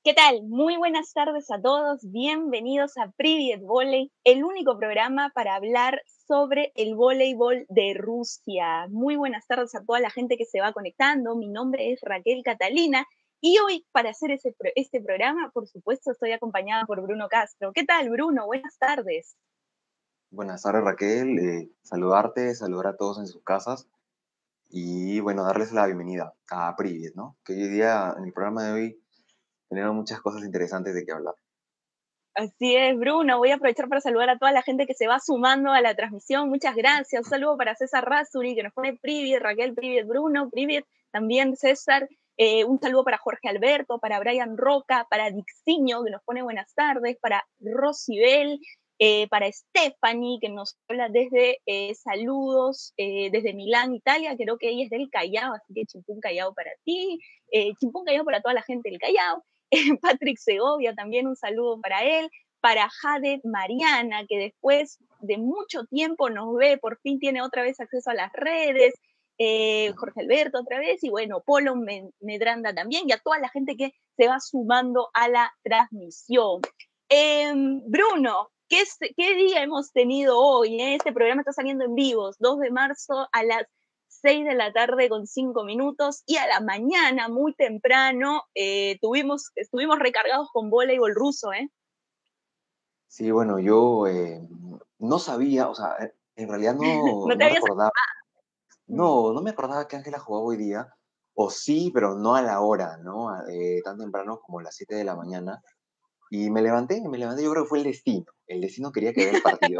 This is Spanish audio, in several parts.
¿Qué tal? Muy buenas tardes a todos. Bienvenidos a Privet Volley, el único programa para hablar sobre el voleibol de Rusia. Muy buenas tardes a toda la gente que se va conectando. Mi nombre es Raquel Catalina y hoy para hacer este programa, por supuesto, estoy acompañada por Bruno Castro. ¿Qué tal, Bruno? Buenas tardes. Buenas tardes, Raquel. Saludarte, saludar a todos en sus casas y, bueno, darles la bienvenida a Privet, ¿no? Que hoy día, en el programa de hoy, tenemos muchas cosas interesantes de qué hablar. Así es, Bruno. Voy a aprovechar para saludar a toda la gente que se va sumando a la transmisión. Muchas gracias. Un saludo para César Razzuri, que nos pone Privet, Raquel Privet, Bruno Privet, también César. Un saludo para Jorge Alberto, para Brian Roca, para Dixiño, que nos pone buenas tardes, para Rosibel, para Stephanie, que nos habla desde saludos desde Milán, Italia. Creo que ella es del Callao, así que chimpún Callao para ti, chimpún Callao para toda la gente del Callao. Patrick Segovia, también un saludo para él, para Jade Mariana, que después de mucho tiempo nos ve, por fin tiene otra vez acceso a las redes, Jorge Alberto otra vez, y bueno, Polo Medranda también, y a toda la gente que se va sumando a la transmisión. Bruno, ¿qué día hemos tenido hoy? Este programa está saliendo en vivos, 2 de marzo a las 6 de la tarde con 5 minutos y a la mañana, muy temprano, estuvimos recargados con voleibol ruso, ¿eh? Sí, bueno, yo no sabía, o sea, en realidad no, No te no habías... recordaba, Mm, no me acordaba que Ángela jugaba hoy día, o sí, pero no a la hora, ¿no? Tan temprano como las 7 de la mañana. Y me levanté, yo creo que fue el destino quería que vea el partido.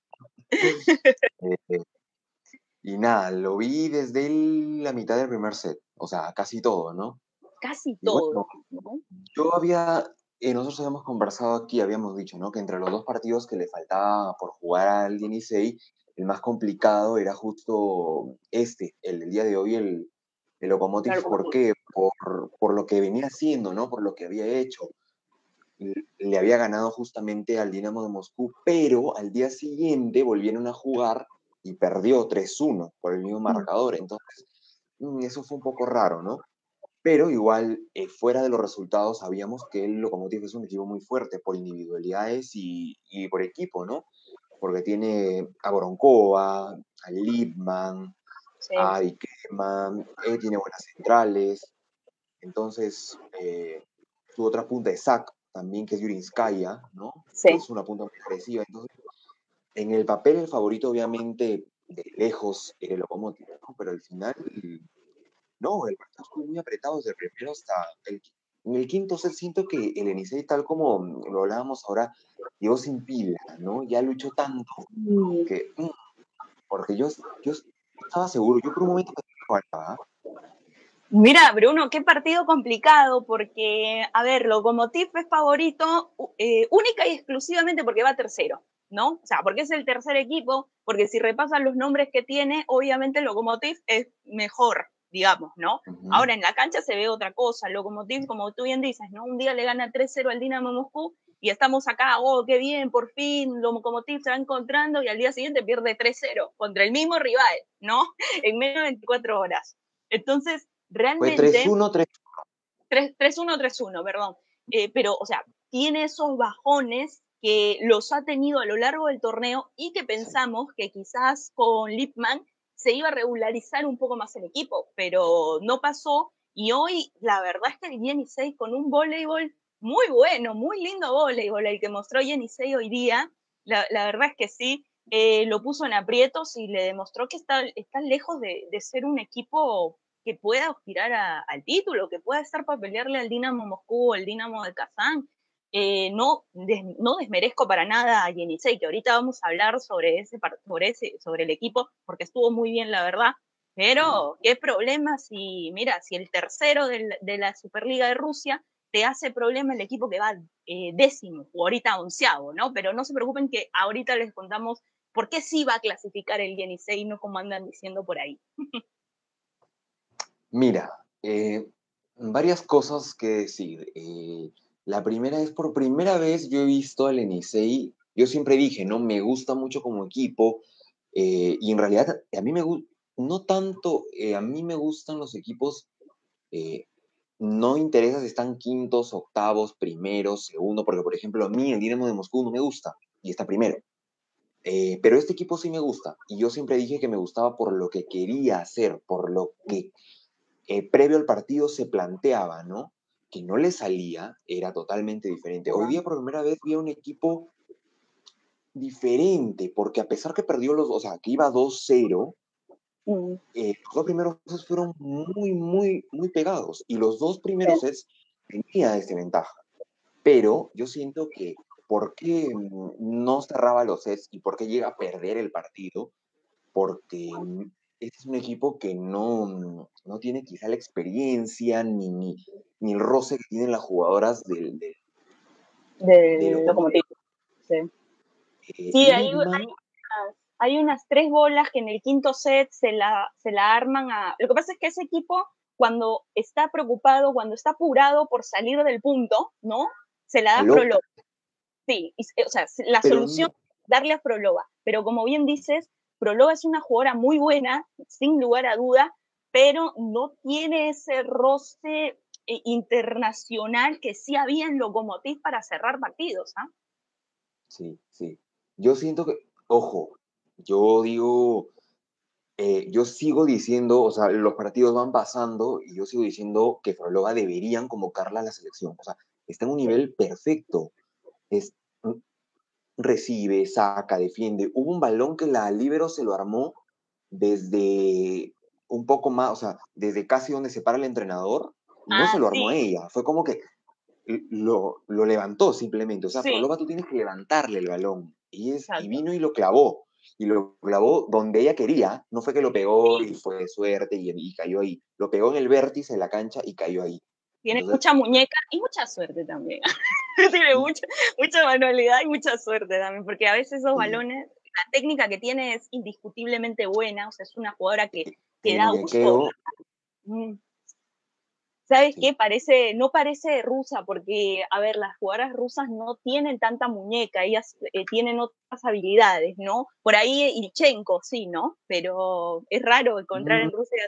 Eh, Y nada, lo vi desde la mitad del primer set, o sea, casi todo, ¿no? casi Y bueno, todo, ¿no? nosotros habíamos conversado aquí, habíamos dicho, ¿no? Que entre los dos partidos que le faltaba por jugar al Yenisei, el más complicado era justo el del día de hoy, el Lokomotiv. Claro, como ¿Por tú. qué? Por lo que venía haciendo, ¿no? Por lo que había hecho. Le había ganado justamente al Dinamo de Moscú, pero al día siguiente volvieron a jugar y perdió 3-1 por el mismo marcador. Entonces, eso fue un poco raro, ¿no? Pero igual, fuera de los resultados, sabíamos que el Lokomotiv es un equipo muy fuerte por individualidades y por equipo, ¿no? Porque tiene a Voronkova, a Lippmann, Sí. a Dikema, tiene buenas centrales. Entonces, su otra punta es Zach, también, que es Yurinskaya, ¿no? Que Sí. es una punta muy agresiva. Entonces, en el papel, el favorito, obviamente, de lejos, era el Lokomotiv, ¿no? Pero al final, no, el partido estuvo muy apretado desde el primero hasta en el quinto set. Siento que el Enisei, tal como lo hablábamos ahora, llegó sin pila, ¿no? Ya luchó tanto Mm. que, porque yo estaba seguro, yo por un momento pensé que faltaba. Mira, Bruno, qué partido complicado, porque, a ver, Lokomotiv es favorito única y exclusivamente porque va tercero, ¿no? O sea, porque es el tercer equipo, porque si repasan los nombres que tiene, obviamente Lokomotiv es mejor, digamos, ¿no? Ujú. Ahora en la cancha se ve otra cosa. Lokomotiv, como tú bien dices, ¿no? Un día le gana 3-0 al Dinamo Moscú y estamos acá, oh, qué bien, por fin Lokomotiv se va encontrando y al día siguiente pierde 3-0 contra el mismo rival, ¿no? En menos de 24 horas. Entonces, Fue tres realmente, uno 3. 3-1, perdón, pero, o sea, tiene esos bajones que los ha tenido a lo largo del torneo y que Sí. pensamos que quizás con Lippmann se iba a regularizar un poco más el equipo, pero no pasó y hoy la verdad es que el Yenisei con un voleibol muy bueno, muy lindo voleibol el que mostró Yenisei hoy día, la verdad es que sí, lo puso en aprietos y le demostró que está lejos de ser un equipo que pueda aspirar al título, que pueda estar para pelearle al Dinamo Moscú o al Dinamo de Kazán. No desmerezco para nada a Yenisei, que ahorita vamos a hablar sobre el equipo, porque estuvo muy bien, la verdad. Pero, ¿qué problema si, mira, si el tercero de la Superliga de Rusia te hace problema el equipo que va décimo o ahorita onceavo, ¿no? Pero no se preocupen que ahorita les contamos por qué sí va a clasificar el Yenisei, no como andan diciendo por ahí. Mira, varias cosas que decir. La primera es, por primera vez yo he visto al Enisei. Yo siempre dije, ¿no? Me gusta mucho como equipo. Y en realidad, a mí me gusta, no tanto, a mí me gustan los equipos, eh, no interesa si están quintos, octavos, primeros, segundo, porque por ejemplo a mí el Dinamo de Moscú no me gusta y está primero. Pero este equipo sí me gusta y yo siempre dije que me gustaba por lo que quería hacer, por lo que previo al partido se planteaba, ¿no? Que no le salía, era totalmente diferente. Hoy día por primera vez vi a un equipo diferente, porque a pesar que perdió o sea, que iba 2-0, Mm, los dos primeros sets fueron muy, muy, muy pegados y los dos sí. primeros sets tenía desventaja. Pero yo siento que por qué no cerraba los sets y por qué llega a perder el partido, porque este es un equipo que no tiene quizá la experiencia ni el roce que tienen las jugadoras de Del Lokomotiv. Lokomotiv. Sí, sí Lippmann, hay unas 3 bolas que en el quinto set se la arman a... Lo que pasa es que ese equipo, cuando está preocupado, cuando está apurado por salir del punto, ¿no? Se la da a aló, Frollo. Sí, o sea, la pero solución es darle a Frolova. Pero como bien dices, Frolova es una jugadora muy buena, sin lugar a duda, pero no tiene ese roce internacional que sí había en Lokomotiv para cerrar partidos. ¿Ah? sí, sí. Yo siento que, ojo, yo digo, yo sigo diciendo, o sea, los partidos van pasando y yo sigo diciendo que Frolova deberían convocarla a la selección. O sea, está en un Sí. nivel perfecto. Es, recibe, saca, defiende. Hubo un balón que la Libero se lo armó desde un poco más, o sea, desde casi donde se para el entrenador, y no se Ah, lo sí, armó a ella, fue como que lo levantó simplemente. O sea, sí, Frolova tú tienes que levantarle el balón. Y exacto. vino y lo clavó. Y lo clavó donde ella quería. No fue que lo pegó Sí. y fue de suerte y cayó ahí. Lo pegó en el vértice de la cancha y cayó ahí. Tiene Entonces, mucha muñeca y mucha suerte también. Tiene mucha manualidad y mucha suerte también, porque a veces esos sí, balones, la técnica que tiene es indiscutiblemente buena, o sea, es una jugadora que el da gusto. muñequeo, Mm. ¿Sabes sí. qué? No parece rusa, porque, a ver, las jugadoras rusas no tienen tanta muñeca, ellas tienen otras habilidades, ¿no? Por ahí Ilchenko, sí, ¿no? Pero es raro encontrar Mm, en Rusia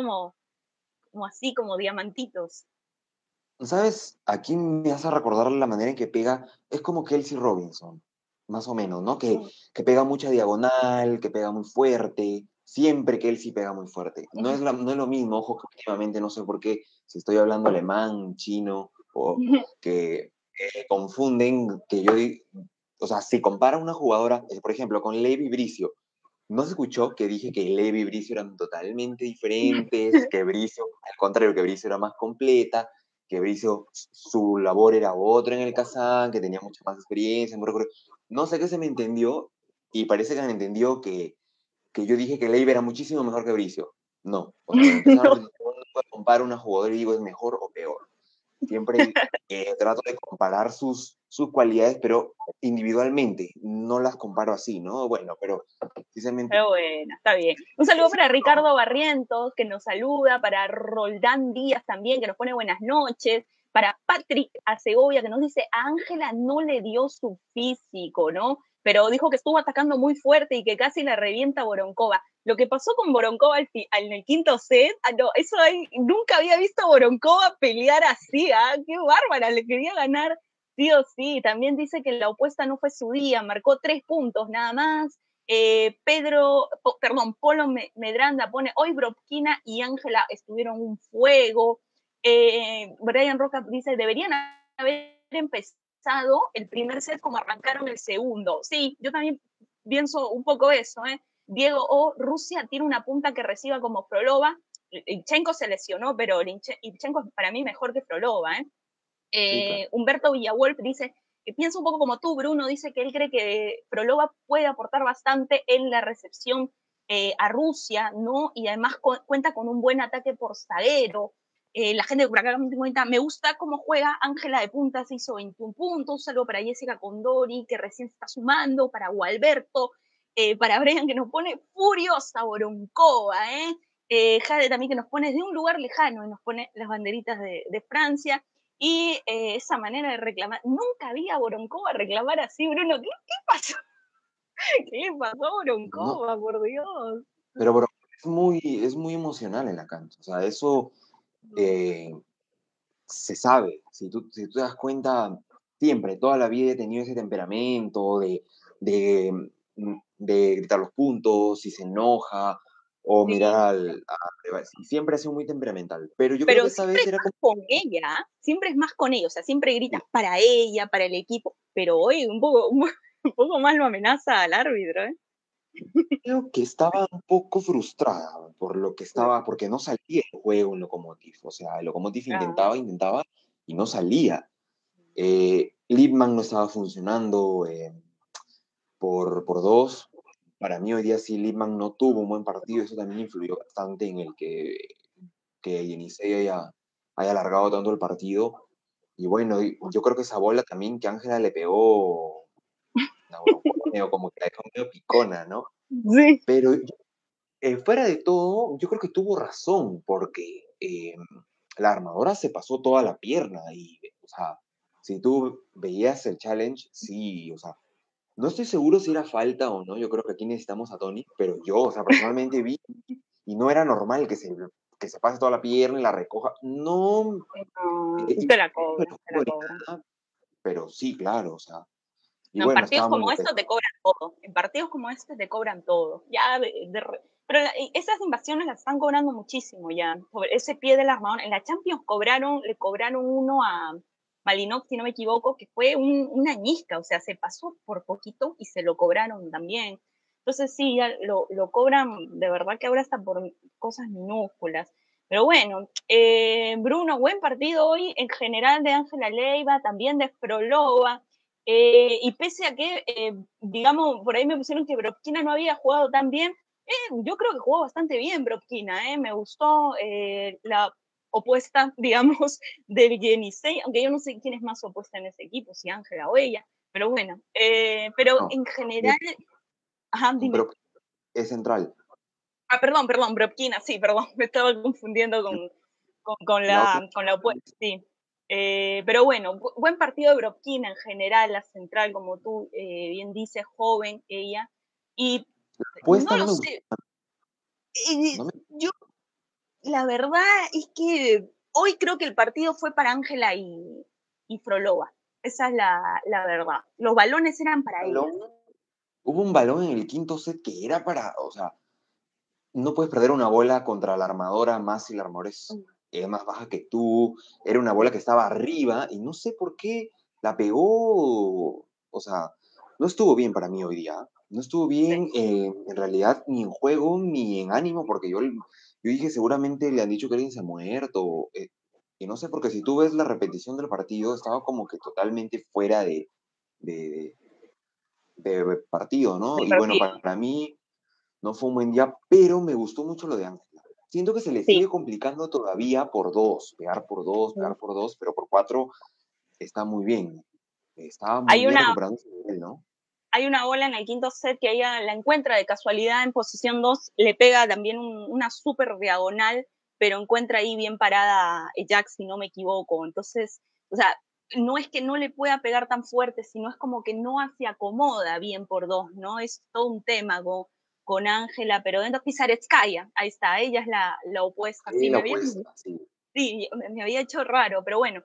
como así, como diamantitos. ¿sabes? Aquí me hace recordar la manera en que pega, es como Kelsey Robinson, más o menos, ¿no? Que pega mucha diagonal, que pega muy fuerte, siempre Kelsey pega muy fuerte. No es lo mismo, ojo, que últimamente no sé por qué, si estoy hablando alemán, chino, o que confunden, o sea, si compara una jugadora, por ejemplo, con Levi Bricio, ¿no se escuchó que dije que Levi y Bricio eran totalmente diferentes, que Bricio, al contrario, que Bricio era más completa, que Bricio, su labor era otra en el Kazán, que tenía mucha más experiencia? No sé qué se me entendió y parece que me entendió que yo dije que Levi era muchísimo mejor que Bricio. No, o sea, para empezar, No, no comparo una jugadora y digo es mejor o peor. Siempre trato de comparar sus cualidades, pero individualmente, no las comparo así, ¿no? Bueno, pero precisamente pero bueno, está bien. Un saludo para Ricardo Barrientos, que nos saluda, para Roldán Díaz también, que nos pone buenas noches, para Patrick Acegovia, que nos dice, a Ángela no le dio su físico, ¿no? Pero dijo que estuvo atacando muy fuerte y que casi la revienta Boroncova. Lo que pasó con Boroncova en el quinto set, no, nunca había visto a Boroncova pelear así, ¿ah? Qué bárbara, le quería ganar sí o sí. También dice que la opuesta no fue su día, marcó 3 puntos nada más. Polo Medranda pone, hoy Bropkina y Ángela estuvieron un fuego. Brian Roca dice, deberían haber empezado el primer set como arrancaron el segundo. Sí, yo también pienso un poco eso. Diego O, Rusia tiene una punta que reciba como Frolova. Ilchenko se lesionó, pero Ilchenko es para mí mejor que Frolova. sí, claro. Humberto Villawolf dice que piensa un poco como tú, Bruno, dice que él cree que Frolova puede aportar bastante en la recepción a Rusia, ¿no? Y además cuenta con un buen ataque por zaguero. La gente por acá me cuenta, me gusta cómo juega Ángela de Punta, se hizo 21 puntos, salvo para Jessica Condori, que recién se está sumando, para Gualberto, para Brian, que nos pone furiosa Boroncova, Jade también que nos pone de un lugar lejano y nos pone las banderitas de Francia. Y esa manera de reclamar, nunca había Boroncova reclamar así, Bruno. ¿Qué pasó? ¿Qué pasó, No, Boroncova, por Dios? pero es muy emocional en la cancha. O sea, eso, eh, se sabe, si tú te das cuenta, siempre, toda la vida he tenido ese temperamento de, de gritar los puntos, si se enoja, o mirar Sí. siempre ha sido muy temperamental, pero yo creo que Pero esta siempre vez es era más como, con ella, ¿ah? Siempre es más con ella, o sea, siempre grita sí, para ella, para el equipo, pero hoy un poco, un poco más lo amenaza al árbitro, ¿eh? creo que estaba un poco frustrada por lo que estaba, porque no salía el juego en Lokomotiv, o sea, el Lokomotiv Ah, intentaba y no salía. Lippmann no estaba funcionando por dos. Para mí hoy día sí Lippmann no tuvo un buen partido, eso también influyó bastante en el que Yenisei haya alargado tanto el partido. Y bueno, yo creo que esa bola también que Ángela le pegó, no, medio como que la dejó medio picona, ¿no? sí. Pero fuera de todo, yo creo que tuvo razón, porque la armadora se pasó toda la pierna y, o sea, si tú veías el challenge, sí, o sea, no estoy seguro si era falta o no, yo creo que aquí necesitamos a Tony, pero yo, o sea, personalmente vi y no era normal que se pase toda la pierna y la recoja. No, No, yo te la no cobran, lo te la juzgo ni cobran. nada, pero sí, claro, o sea, y No, en bueno, partidos estaba muy como molesto. estos te cobran todo. En partidos como este te cobran todo. Ya, pero esas invasiones las están cobrando muchísimo ya. Por ese pie del armador. En la Champions le cobraron uno a Malinov, si no me equivoco, que fue una ñisca. O sea, se pasó por poquito y se lo cobraron también. Entonces sí, ya lo cobran de verdad que ahora hasta por cosas minúsculas. Pero bueno, Bruno, buen partido hoy en general de Ángela Leiva, también de Frolova. Y pese a que, digamos, por ahí me pusieron que Brovkina no había jugado tan bien, yo creo que jugó bastante bien Brovkina, me gustó la opuesta, digamos, del Yenisei, aunque yo no sé quién es más opuesta en ese equipo, si Ángela o ella, pero bueno, pero No, en general, ajá, dime. pero es central. Ah, perdón, Brovkina, sí, perdón, me estaba confundiendo La otra, con la opuesta, sí. Pero bueno, buen partido de Brovkina en general, la central, como tú bien dices, joven ella. Y no apuesta no lo me gustó. sé, No me, yo la verdad es que hoy creo que el partido fue para Ángela y Frolova. Esa es la verdad. Los balones eran para ellas. hubo un balón en el quinto set que era o sea, no puedes perder una bola contra la armadora más si la armadora es más baja que tú. Era una bola que estaba arriba y no sé por qué la pegó. O sea, no estuvo bien para mí hoy día. No estuvo bien en realidad ni en juego ni en ánimo, porque yo dije seguramente le han dicho que alguien se ha muerto. Y no sé, porque si tú ves la repetición del partido, estaba como que totalmente fuera de, de partido, ¿no? Del Y bueno, partido. para mí no fue un buen día, pero me gustó mucho lo de Ángela. Siento que se le Sí. sigue complicando todavía por dos, pegar por dos, pero por cuatro está muy bien. Está muy Hay bien una, recuperando su nivel, ¿no? hay una bola en el quinto set que ella la encuentra de casualidad en posición 2, le pega también una súper diagonal, pero encuentra ahí bien parada Jack, si no me equivoco. Entonces, o sea, no es que no le pueda pegar tan fuerte, sino es como que no se acomoda bien por dos, ¿no? Es todo un tema con Ángela, pero dentro Pisaretskaya, ahí está, ella es la opuesta. Sí, Sí, la opuesta, sí. sí, me había hecho raro, pero bueno.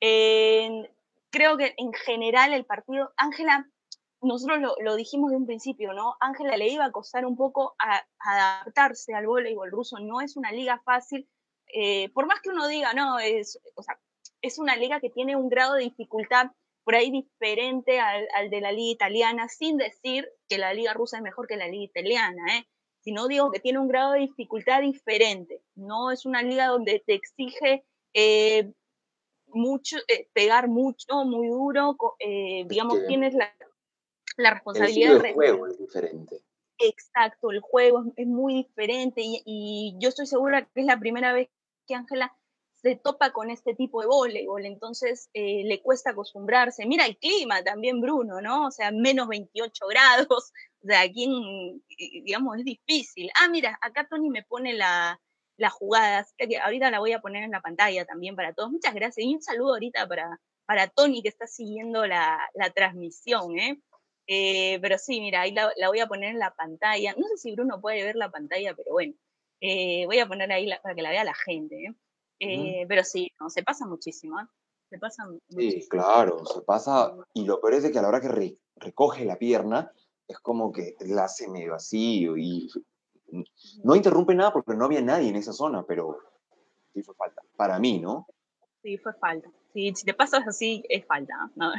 Eh, creo que en general el partido, Ángela, nosotros lo dijimos de un principio, ¿no? Ángela le iba a costar un poco adaptarse al voleibol ruso, no es una liga fácil, por más que uno diga, no, o sea, es una liga que tiene un grado de dificultad por ahí diferente al de la liga italiana, sin decir que la liga rusa es mejor que la liga italiana, sino digo que tiene un grado de dificultad diferente, no es una liga donde te exige eh, mucho, pegar mucho, muy duro, Es digamos, que tienes la el responsabilidad estilo de de juego es diferente. exacto, el juego es muy diferente y yo estoy segura que es la primera vez que Ángela se topa con este tipo de voleibol, entonces le cuesta acostumbrarse. Mira el clima también, Bruno, ¿no? O sea, menos 28 grados, o sea, aquí, digamos, es difícil. Ah, mira, acá Tony me pone la jugada, así que ahorita la voy a poner en la pantalla también para todos. Muchas gracias y un saludo ahorita para Tony que está siguiendo la transmisión, ¿eh? Pero sí, mira, ahí la voy a poner en la pantalla. No sé si Bruno puede ver la pantalla, pero bueno, voy a poner ahí para que la vea la gente. Ujú. Pero sí, no, se pasa muchísimo, ¿eh? Se pasa Sí, muchísimo. claro, se pasa, y lo peor es de que a la hora que recoge la pierna, es como que la hace medio vacío y no interrumpe nada porque no había nadie en esa zona, pero sí fue falta. Para mí, ¿no? Sí, fue falta. Sí, si te pasas así, es falta. No,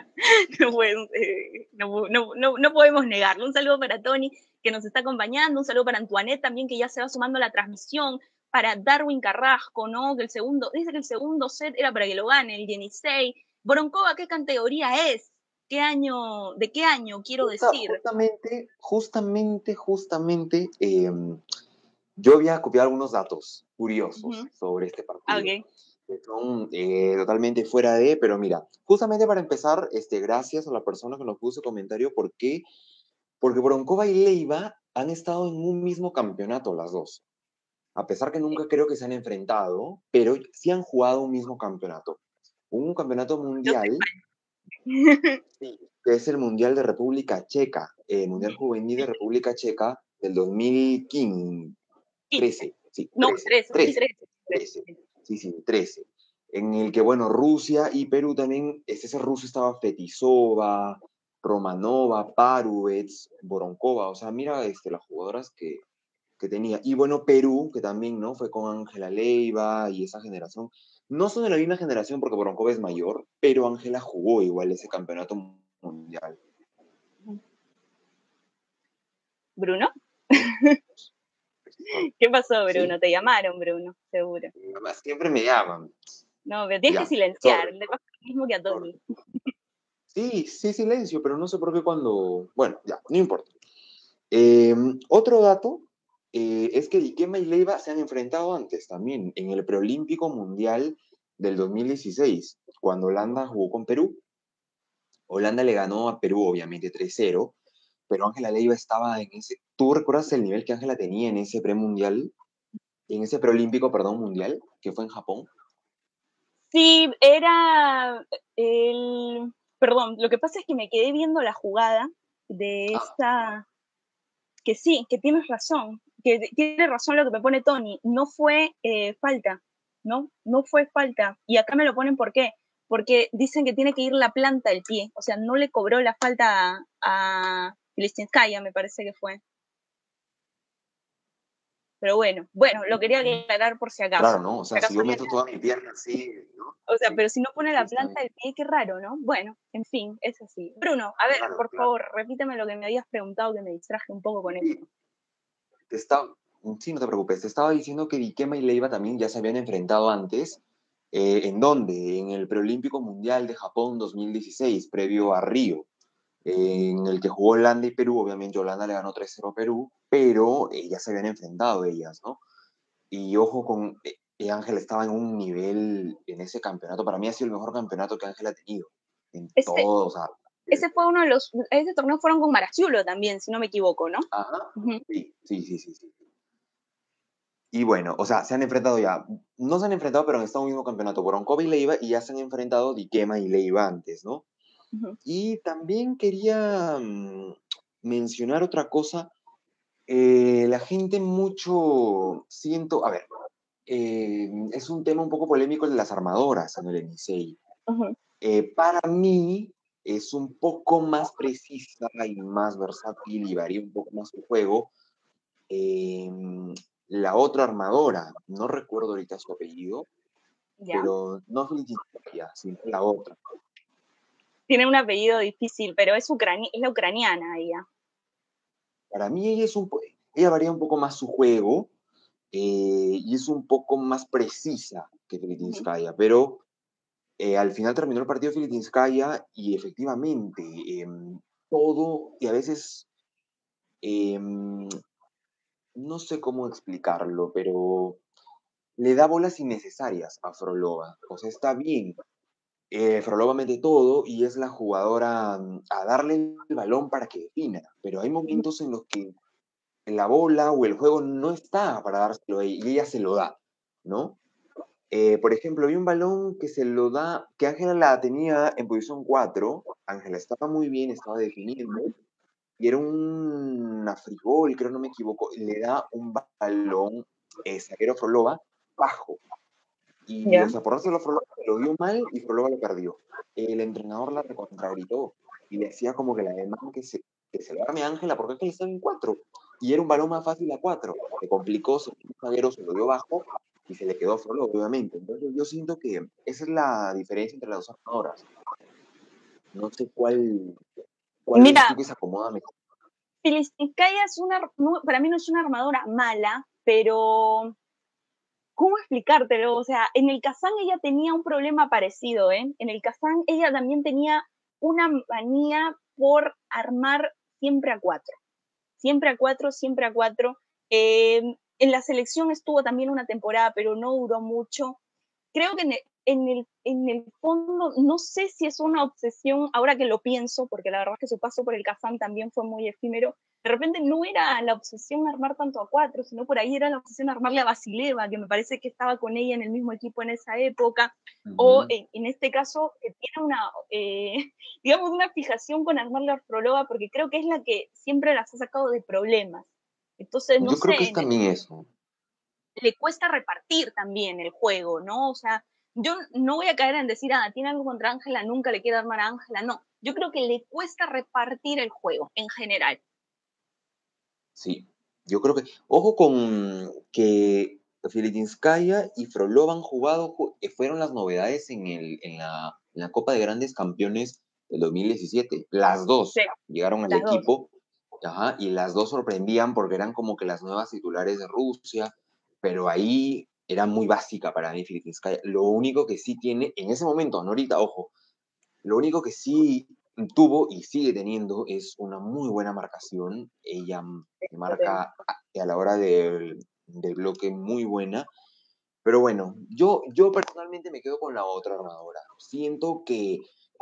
no podemos negarlo. Un saludo para Tony, que nos está acompañando. Un saludo para Antoinette también, que ya se va sumando a la transmisión. Para Darwin Carrasco, ¿no? Que dice que el segundo set era para que lo gane el Yenisei. Boronkova, ¿qué categoría es? ¿De qué año? Quiero decir. Justamente, yo había copiado algunos datos curiosos Ujú. sobre este Ah, partido, ok. que son totalmente fuera de, pero mira, justamente para empezar, gracias a la persona que nos puso comentario, ¿por qué? Porque Broncova y Leiva han estado en un mismo campeonato las dos, a pesar que nunca creo que se han enfrentado, pero sí han jugado un mismo campeonato. Un campeonato Yo soy mundial, fan. sí, que es el Mundial de República Checa, Mundial Juvenil de República Checa del 2013, sí, No, 13, 13, sí, 13, 13. 13, sí, sí, 13, en el que, bueno, Rusia y Perú también, ese ruso estaba Fetisova, Romanova, Paruvets, Voronkova, o sea, mira las jugadoras que tenía. Y bueno, Perú, que también, ¿no? Fue con Ángela Leiva y esa generación. No son de la misma generación porque Voronkova es mayor, pero Ángela jugó igual ese campeonato mundial. ¿Bruno? ¿Sí? ¿Qué pasó, ¿Sí? Bruno? Te llamaron, Bruno, seguro. Además, siempre me llaman. No, pero tienes que Ya, silenciar, sorry, le pasa lo mismo que a sorry. Tony. Sí, sí, silencio, pero no sé por qué cuando... Bueno, ya, no importa. Eh, Otro dato es que Dikema y Leiva se han enfrentado antes también, en el preolímpico mundial del 2016, cuando Holanda jugó con Perú. Holanda le ganó a Perú, obviamente, 3-0, pero Ángela Leiva estaba en ese... ¿Tú recuerdas el nivel que Ángela tenía en ese premundial, en ese preolímpico, perdón, mundial, que fue en Japón? Sí, era el... Perdón, lo que pasa es que me quedé viendo la jugada de Ah, esa... Que sí, que tienes razón, que tiene razón lo que me pone Tony, no fue falta, ¿no? No fue falta. Y acá me lo ponen por qué. Porque dicen que tiene que ir la planta del pie, o sea, no le cobró la falta a Filistinskaya, me parece que fue. Pero bueno, lo quería aclarar por si claro, acaso. ¿no? O Si sea, si acaso yo había... meto toda mi pierna así, ¿no? O sea, Sí, pero si no pone la planta justamente. del pie, qué raro, ¿no? Bueno, en fin, es así. Bruno, a ver, Claro, por claro. favor, repíteme lo que me habías preguntado, que me distraje un poco con Sí, esto. te estaba, sí, no te preocupes, te estaba diciendo que Dikema y Leiva también ya se habían enfrentado antes. ¿En dónde? En el Preolímpico Mundial de Japón 2016, previo a Río, en el que jugó Holanda y Perú. Obviamente Holanda le ganó 3-0 a Perú, pero ya se habían enfrentado ellas, ¿no? Y ojo con, Ángela estaba en un nivel en ese campeonato. Para mí ha sido el mejor campeonato que Ángela ha tenido. En Ese, todo, o sea, ese fue uno de los, ese torneo fueron con Maraciulo también, si no me equivoco, ¿no? ajá, Uh -huh. sí, sí, sí, sí, sí. Y bueno, o sea, se han enfrentado ya, no se han enfrentado, pero han estado en el mismo campeonato, Boronkova y Leiva, y ya se han enfrentado Dikema y Leiva antes, ¿no? Uh -huh. Y también quería mencionar otra cosa. La gente mucho, siento, a ver, es un tema un poco polémico el de las armadoras en el Enisei. Uh -huh. Para mí es un poco más precisa y más versátil y varía un poco más su juego. Eh, la otra armadora, no recuerdo ahorita su apellido, Ya. pero no Felicitaria, sino la otra. Tiene un apellido difícil, pero es la ucraniana ella. Para mí ella varía un poco más su juego y es un poco más precisa que Uh -huh. Felicitaria, pero al final terminó el partido Filitinskaya y efectivamente todo, y a veces no sé cómo explicarlo, pero le da bolas innecesarias a Frolova. O sea, está bien. Frolova mete todo y es la jugadora a darle el balón para que defina, pero hay momentos en los que la bola o el juego no está para dárselo a ella y ella se lo da, ¿no? Por ejemplo, hay un balón que se lo da, que Ángela la tenía en posición 4. Ángela estaba muy bien, estaba definiendo, y era una frigol, creo, no me equivoco, y le da un balón, zaguero Frolova, bajo. Y, o Ya. sea, por dárselo a Frolova, lo vio mal y Frolova lo perdió. El entrenador la recontragritó y le decía como que la demás que se lo arme a Ángela porque Ángela estaba en 4. Y era un balón más fácil a 4. Se complicó, se lo dio bajo y se le quedó a Frolova, obviamente. Entonces yo siento que esa es la diferencia entre las dos armadoras. No sé cuál ves tú Mira, que se acomoda mejor. Filistinskaya para mí no es una armadora mala, pero ¿cómo explicártelo? O sea, en el Kazán ella tenía un problema parecido, ¿eh? En el Kazán ella también tenía una manía por armar siempre a 4. Siempre a 4, siempre a 4. En la selección estuvo también una temporada, pero no duró mucho. Creo que en el fondo, no sé si es una obsesión, ahora que lo pienso, porque la verdad es que su paso por el Kazán también fue muy efímero, de repente no era la obsesión armar tanto a 4, sino por ahí era la obsesión armarle a Vasileva, que me parece que estaba con ella en el mismo equipo en esa época, o Ujú. en este caso que tiene digamos, una fijación con armarle a Frolova, porque creo que es la que siempre las ha sacado de problemas. Entonces, no Yo creo que sé, es también eso. le cuesta repartir también el juego, ¿no? O sea, yo no voy a caer en decir, tiene algo contra Ángela, nunca le quiere armar a Ángela, no. Yo creo que le cuesta repartir el juego en general. Sí, yo creo que, ojo con que Filitinskaya y Frolov han jugado, fueron las novedades en la Copa de Grandes Campeones del 2017. Las Sí, dos llegaron al las dos. equipo, ajá, y las dos sorprendían porque eran como que las nuevas titulares de Rusia, pero ahí era muy básica para mí Filitinskaya. Lo único que sí tiene, en ese momento, no ahorita, ojo, lo único que sí tuvo y sigue teniendo es una muy buena marcación. Ella marca a la hora del bloque muy buena. Pero bueno, yo personalmente me quedo con la otra armadora. Siento que,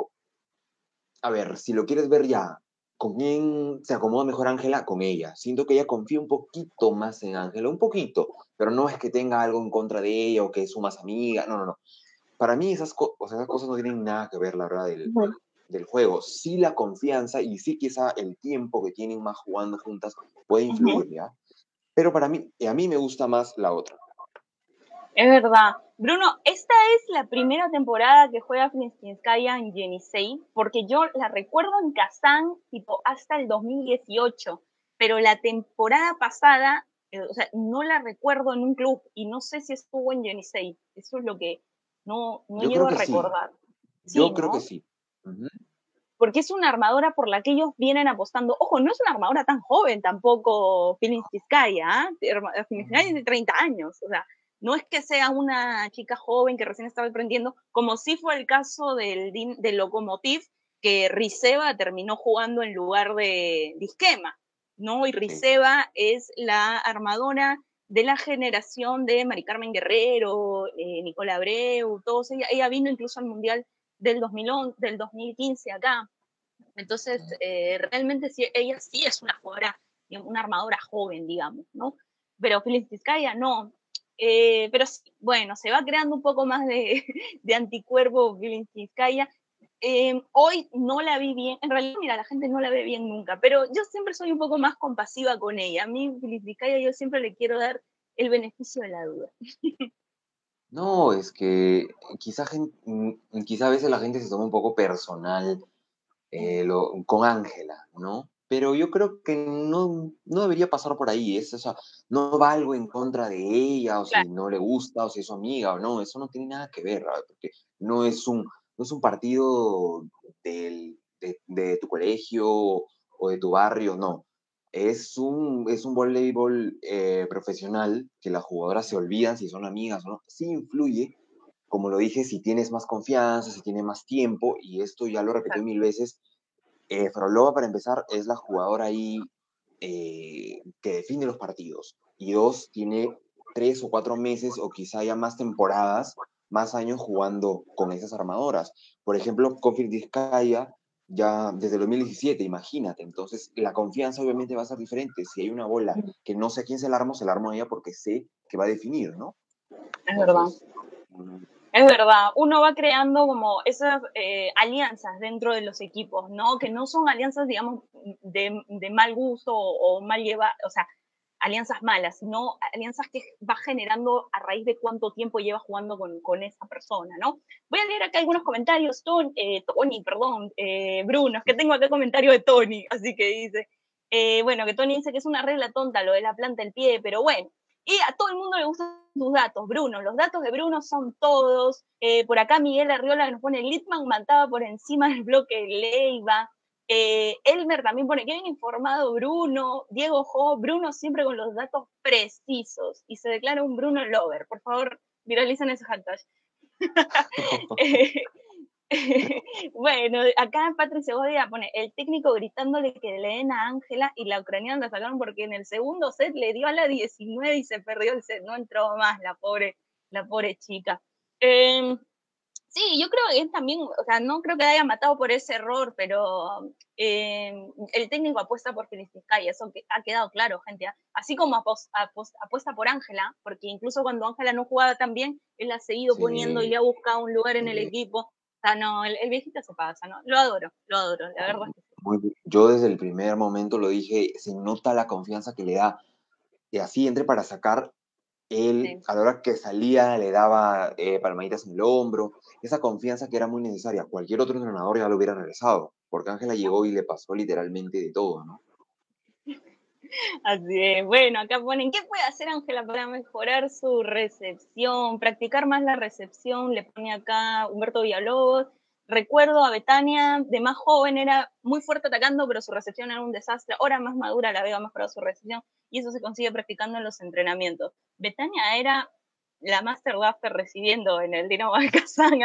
a ver, si lo quieres ver ya, ¿con quién se acomoda mejor Ángela? Con ella. Siento que ella confía un poquito más en Ángela, un poquito, pero no es que tenga algo en contra de ella o que es su más amiga, no, no, no. Para mí esas cosas no tienen nada que ver, la verdad, Ujú. del juego. Sí la confianza y sí quizá el tiempo que tienen más jugando juntas puede Ujú. influir, ¿ya? Pero para mí, a mí me gusta más la otra. Es verdad. Bruno, esta es la primera temporada que juega Flintinskaya en Yenisei, porque yo la recuerdo en Kazán, tipo, hasta el 2018, pero la temporada pasada, o sea, no la recuerdo en un club y no sé si estuvo en Yenisei. Eso es lo que no Yo llego creo a que sí, recordar. Sí, yo creo que ¿no? sí. Ujú. Porque es una armadora por la que ellos vienen apostando. Ojo, no es una armadora tan joven tampoco Filinskaya, ¿eh? Filinskaya es de 30 años, o sea, no es que sea una chica joven que recién estaba aprendiendo, como sí fue el caso del Lokomotiv, que Riseva terminó jugando en lugar de Disquema, ¿no? Y Sí. Riseva es la armadora de la generación de Mari Carmen Guerrero, Nicola Abreu, todos ella vino incluso al Mundial del 2015 acá. Entonces, realmente sí, ella sí es una jugadora, una armadora joven, digamos, ¿no? Pero Félix Vizcaya no. Pero sí, bueno, se va creando un poco más de anticuerpo Félix Vizcaya. Hoy no la vi bien, en realidad, mira, la gente no la ve bien nunca, pero yo siempre soy un poco más compasiva con ella. A mí, Félix Vizcaya, yo siempre le quiero dar el beneficio de la duda. No, es que quizá a veces la gente se toma un poco personal con Ángela, ¿no? Pero yo creo que no debería pasar por ahí, o sea, no va algo en contra de ella, o si Claro, no le gusta, o si es su amiga, o no, eso no tiene nada que ver, ¿verdad? Porque no es un partido de tu colegio o de tu barrio, no. Es un voleibol profesional que las jugadoras se olvidan si son amigas o no. Sí influye, como lo dije, si tienes más confianza, si tienes más tiempo, y esto ya lo repetí exacto. 1000 veces. Frolova, para empezar, es la jugadora ahí que define los partidos. Y dos, tiene 3 o 4 meses o quizá ya más temporadas, más años jugando con esas armadoras. Por ejemplo, Kofir Dizkaya ya desde el 2017, imagínate. Entonces, la confianza obviamente va a ser diferente. Si hay una bola que no sé a quién se la armo a ella porque sé que va a definir, ¿no? Es verdad. Entonces, Es verdad, uno va creando como esas alianzas dentro de los equipos, ¿no? Que no son alianzas, digamos, de mal gusto o mal llevar, o sea, alianzas malas, sino alianzas que vas generando a raíz de cuánto tiempo llevas jugando con esa persona, ¿no? Voy a leer acá algunos comentarios. Bruno, es que tengo acá comentario de Tony, así que dice, bueno, que Tony dice que es una regla tonta lo de la planta del pie, pero bueno. Y a todo el mundo le gustan tus datos, Bruno. Los datos de Bruno son todos. Por acá Miguel Arriola nos pone, Littman mataba por encima del bloque de Leiva. Elmer también pone, qué bien informado Bruno. Diego Jo, Bruno siempre con los datos precisos. Y se declara un Bruno lover. Por favor, viralicen ese hashtag. Bueno, acá Patricia Godia pone, el técnico gritándole que le den a Ángela y la ucraniana la sacaron porque en el segundo set le dio a la 19 y se perdió el set, no entró más la pobre chica. Sí, yo creo que él también, o sea, no creo que haya matado por ese error, pero el técnico apuesta por Filispinskaya, eso que ha quedado claro, gente. Así como apuesta por Ángela, porque incluso cuando Ángela no jugaba tan bien, él la ha seguido poniendo y le ha buscado un lugar en el equipo. O sea, no, el viejito se pasa, ¿no? Lo adoro, la verdad es que sí. Yo desde el primer momento lo dije, se nota la confianza que le da, y así entre para sacar. Él, a la hora que salía, le daba palmaditas en el hombro, esa confianza que era muy necesaria. Cualquier otro entrenador ya lo hubiera regresado, porque Ángela llegó y le pasó literalmente de todo, ¿no? Así es. Bueno, acá ponen, ¿qué puede hacer Ángela para mejorar su recepción? Practicar más la recepción, le pone acá Humberto Villalobos. Recuerdo a Betania, de más joven, era muy fuerte atacando, pero su recepción era un desastre. Ahora más madura la veo, ha mejorado su recepción y eso se consigue practicando en los entrenamientos. Betania era la Master Blaster recibiendo en el Dinamo de Kazán.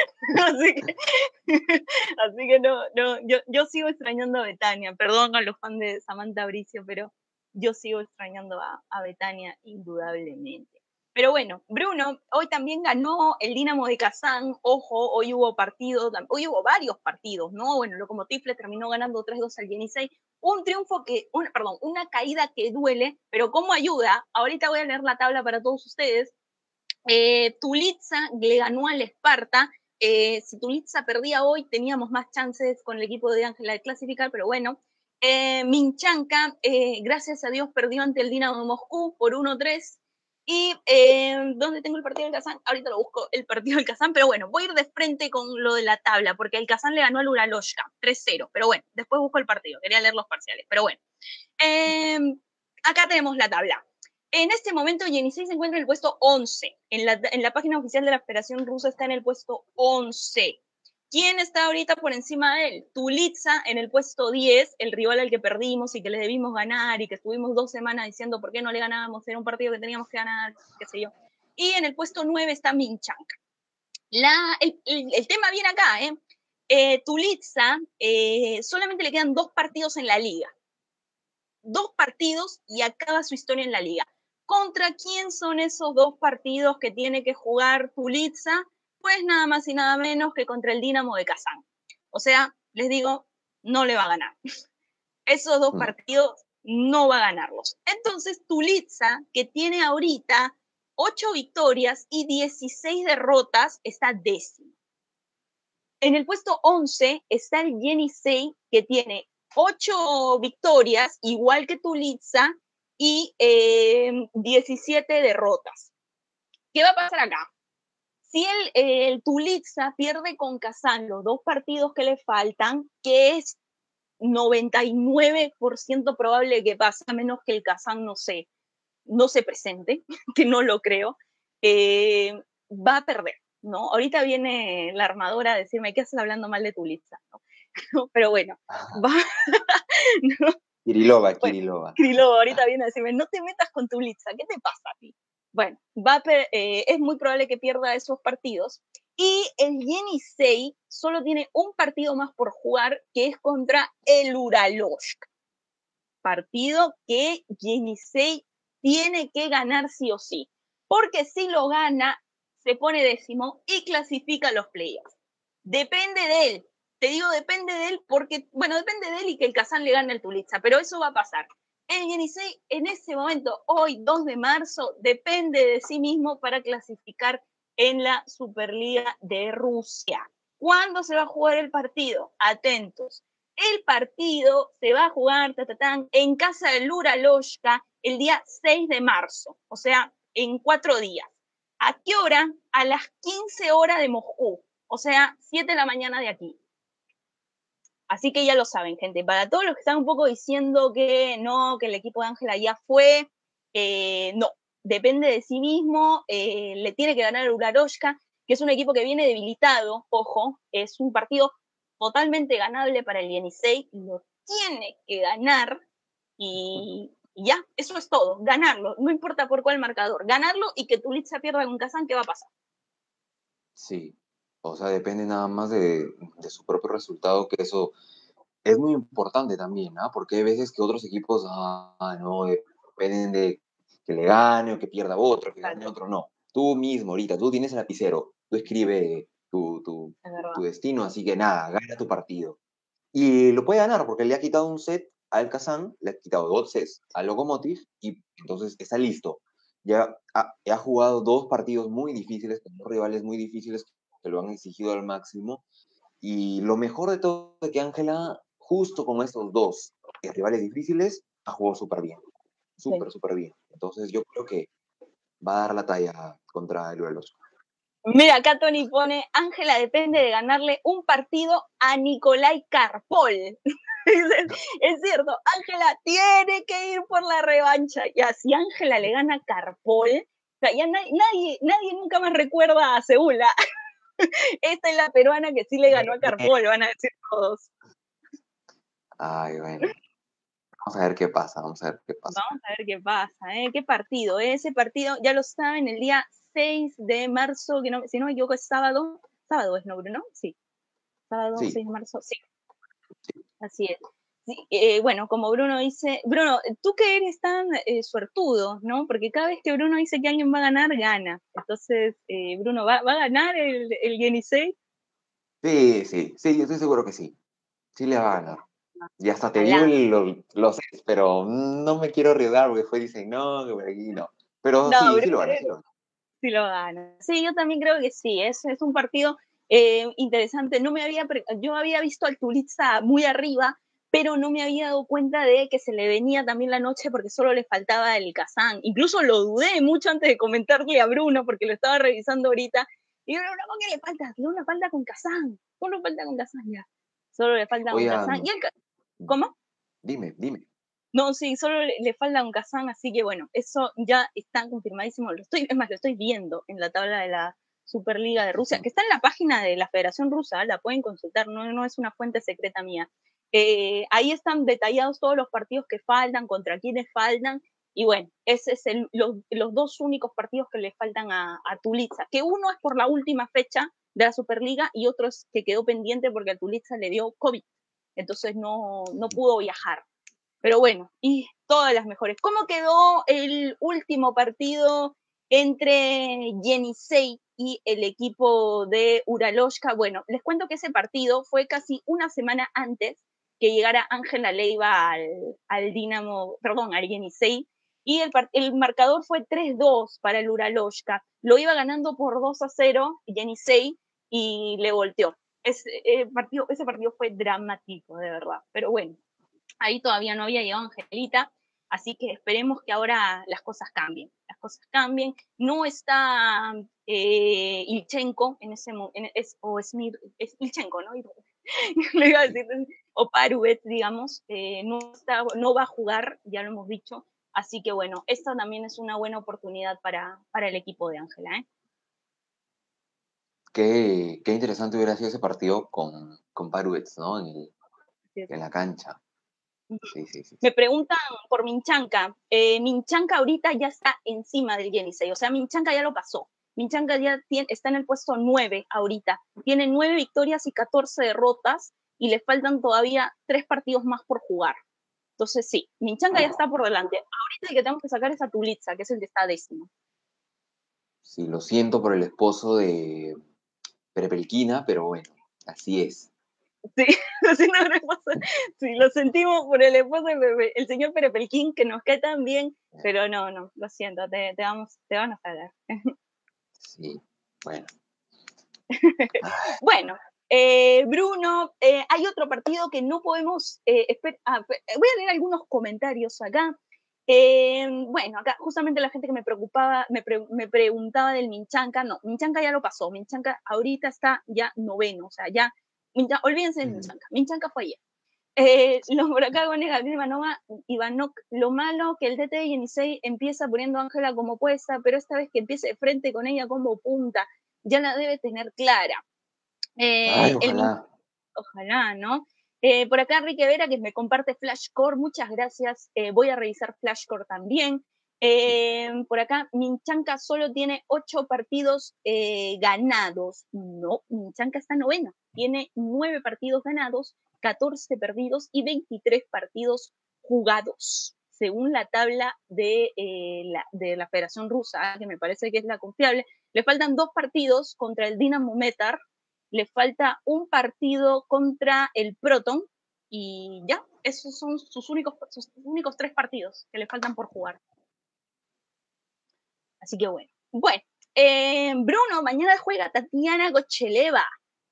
Así que no, yo sigo extrañando a Betania. Perdón a los fans de Samantha Bricio, pero yo sigo extrañando a Betania indudablemente. Pero bueno, Bruno, hoy también ganó el Dinamo de Kazán. Ojo, hoy hubo varios partidos, ¿no? Bueno, Lokomotiv le terminó ganando 3-2 al Yenisei. Un triunfo una caída que duele, pero ¿cómo ayuda? Ahorita voy a leer la tabla para todos ustedes. Tulitza le ganó al Esparta. Si Tulitza perdía hoy, teníamos más chances con el equipo de Ángela de clasificar, pero bueno. Minchanka, gracias a Dios, perdió ante el Dinamo de Moscú por 1-3. Y ¿dónde tengo el partido del Kazán? Ahorita lo busco, el partido del Kazán, pero bueno, voy a ir de frente con lo de la tabla, porque el Kazán le ganó al Uraloshka 3-0, pero bueno, después busco el partido, quería leer los parciales, pero bueno. Acá tenemos la tabla. En este momento, Yenisei se encuentra en el puesto 11. En la página oficial de la Federación Rusa está en el puesto 11. ¿Quién está ahorita por encima de él? Tulitza en el puesto 10, el rival al que perdimos y que le debimos ganar y que estuvimos 2 semanas diciendo por qué no le ganábamos, era un partido que teníamos que ganar, qué sé yo. Y en el puesto 9 está Minchanka. El tema viene acá, Tulitza solamente le quedan 2 partidos en la liga. 2 partidos y acaba su historia en la liga. ¿Contra quién son esos 2 partidos que tiene que jugar Tulitza? Pues nada más y nada menos que contra el Dinamo de Kazán. O sea, les digo, no le va a ganar. Esos 2 partidos no va a ganarlos. Entonces, Tulitza, que tiene ahorita 8 victorias y 16 derrotas, está décimo. En el puesto 11 está el Yenisei, que tiene 8 victorias, igual que Tulitza, y 17 derrotas. ¿Qué va a pasar acá? Si el Tulitza pierde con Kazán los 2 partidos que le faltan, que es 99% probable que pase, a menos que el Kazán no se presente, que no lo creo, va a perder, ¿no? Ahorita viene la armadora a decirme, ¿qué haces hablando mal de Tulitza? ¿no? Pero bueno, va... ¿no? Kirilova. Kirilova ahorita viene a decirme, no te metas con Tulitza, ¿qué te pasa a ti? Bueno, es muy probable que pierda esos partidos. Y el Yenisei solo tiene un partido más por jugar, que es contra el Uraloshka. Partido que Yenisei tiene que ganar sí o sí. Porque si lo gana, se pone décimo y clasifica a los playoffs. Depende de él. Te digo, depende de él porque, bueno, depende de él y que el Kazán le gane al Tulitza, pero eso va a pasar. El Yenisei en ese momento, hoy 2 de marzo, depende de sí mismo para clasificar en la Superliga de Rusia. ¿Cuándo se va a jugar el partido? Atentos. El partido se va a jugar en casa del Uraloshka el día 6 de marzo, o sea, en 4 días. ¿A qué hora? A las 15 horas de Moscú, o sea, 7 de la mañana de aquí. Así que ya lo saben, gente. Para todos los que están un poco diciendo que no, que el equipo de Ángela ya fue, no, depende de sí mismo, le tiene que ganar el Uraloshka, que es un equipo que viene debilitado, ojo, es un partido totalmente ganable para el Yenisei, lo tiene que ganar y ya, eso es todo, ganarlo, no importa por cuál marcador, ganarlo y que Tulitsa pierda con Kazán, ¿qué va a pasar? Sí, o sea, depende nada más de su propio resultado, que eso es muy importante también, ¿ah? Porque hay veces que otros equipos, no, dependen de que le gane o que pierda otro, que gane otro, no. Tú mismo, ahorita, tú tienes el lapicero, tú escribe tu destino, así que nada, gana tu partido. Y lo puede ganar porque le ha quitado un set al Kazán, le ha quitado 2 sets al Lokomotiv y entonces está listo. Ya ha jugado 2 partidos muy difíciles con 2 rivales muy difíciles que lo han exigido al máximo. Y lo mejor de todo es que Ángela, justo con estos 2 rivales difíciles, ha jugado súper bien. Súper, súper bien. Entonces yo creo que va a dar la talla contra el Veloso. Mira, acá Tony pone, Ángela depende de ganarle un partido a Nicolai Karpol. Es cierto, Ángela tiene que ir por la revancha. Ya, si Ángela le gana a Karpol, o sea, ya nadie nunca más recuerda a Seula. Esta es la peruana que sí le ganó a Karpol, van a decir todos. Ay, bueno. Vamos a ver qué pasa, vamos a ver qué pasa. Vamos a ver qué pasa, ¿eh? ¿Qué partido? Ese partido, ya lo saben, el día 6 de marzo, que no, si no me equivoco es sábado. Sábado es, ¿no, Bruno? Sí. Sábado Sí. 6 de marzo, sí. Así es. Sí, bueno, como Bruno dice, Bruno, tú que eres tan suertudo, ¿no? Porque cada vez que Bruno dice que alguien va a ganar, gana. Entonces, Bruno, ¿va a ganar el Yenisei? Sí, yo estoy seguro que sí. Sí le va a ganar. Y hasta te digo Ojalá. los sets, pero no me quiero arriesgar porque después dicen, no, que por aquí no. Pero No, sí, Bruno, sí lo gana, sí lo gana. sí lo gana. Sí, yo también creo que sí. Es un partido interesante. Yo había visto al Tulitza muy arriba, pero no me había dado cuenta de que se le venía también la noche porque solo le faltaba el Kazán. Incluso lo dudé mucho antes de comentarle a Bruno porque lo estaba revisando ahorita. Y Bruno, ¿cómo que le falta? Bruno falta con Kazán. Solo falta con Kazán ya. Solo le falta con Oye, Kazán. ¿Cómo? dime. No, sí, solo le falta un Kazán, así que bueno, eso ya está confirmadísimo. Lo estoy viendo en la tabla de la Superliga de Rusia, que está en la página de la Federación Rusa, la pueden consultar, no es una fuente secreta mía. Ahí están detallados todos los partidos que faltan, contra quiénes faltan, y bueno, ese es los 2 únicos partidos que le faltan a Tulitza, que uno es por la última fecha de la Superliga y otro es que quedó pendiente porque a Tulitza le dio COVID, entonces no pudo viajar. Pero bueno, y todas las mejores. ¿Cómo quedó el último partido entre Yenisei y el equipo de Uraloshka? Bueno, les cuento que ese partido fue casi una semana antes que llegara Ángela Leiva al Dinamo, perdón, al Yenisei, y el marcador fue 3-2 para el Uraloshka. Lo iba ganando por 2-0 Yenisei y le volteó. Ese partido fue dramático, de verdad. Pero bueno, ahí todavía no había llegado Angelita, así que esperemos que ahora las cosas cambien. No está Ilchenko en ese momento, es Ilchenko, ¿no? Le iba a decir, o Parubet, digamos, no va a jugar, ya lo hemos dicho. Así que bueno, esta también es una buena oportunidad para el equipo de Ángela, ¿eh? Qué interesante hubiera sido ese partido con Parubets, ¿no? En la cancha. Sí. Me preguntan por Minchanka. Minchanka ahorita ya está encima del Yenisei, o sea, Minchanka ya lo pasó. Minchanka ya está en el puesto 9 ahorita. Tiene 9 victorias y 14 derrotas y le faltan todavía 3 partidos más por jugar. Entonces sí, Minchanka ya está por delante. Ahorita el que tenemos que sacar es a Tulitza, que es el que está décimo. Sí, lo siento por el esposo de Perepelquina, pero bueno, así es. Sí, sí, lo sentimos por el esposo el señor Perepelquín, que nos cae tan bien, pero no, lo siento, te van a fallar. Sí, bueno. Bueno, Bruno, hay otro partido que no podemos... voy a leer algunos comentarios acá. Bueno, acá justamente la gente que me preocupaba, me preguntaba del Minchanca. No, Minchanca ya lo pasó. Minchanca ahorita está ya noveno. O sea, ya... olvídense de Minchanca. Minchanca fue ayer. Los por acá con Ivanov, lo malo que el DT de Yenisei empieza poniendo a Ángela como puesta, pero esta vez que empiece de frente con ella como punta, ya la debe tener clara. Ay, ojalá. Ojalá, ¿no? Por acá Enrique Vera, que me comparte Flashcore, muchas gracias. Voy a revisar Flashcore también. Por acá, Minchanca solo tiene 8 partidos ganados. No, Minchanca está novena. Tiene 9 partidos ganados, 14 perdidos y 23 partidos jugados, según la tabla de la Federación Rusa, que me parece que es la confiable. Le faltan 2 partidos contra el Dinamo Metar, le falta un partido contra el Proton y ya, esos son sus únicos 3 partidos que le faltan por jugar. Así que bueno. Bueno, Bruno, mañana juega Tatiana Kocheleva.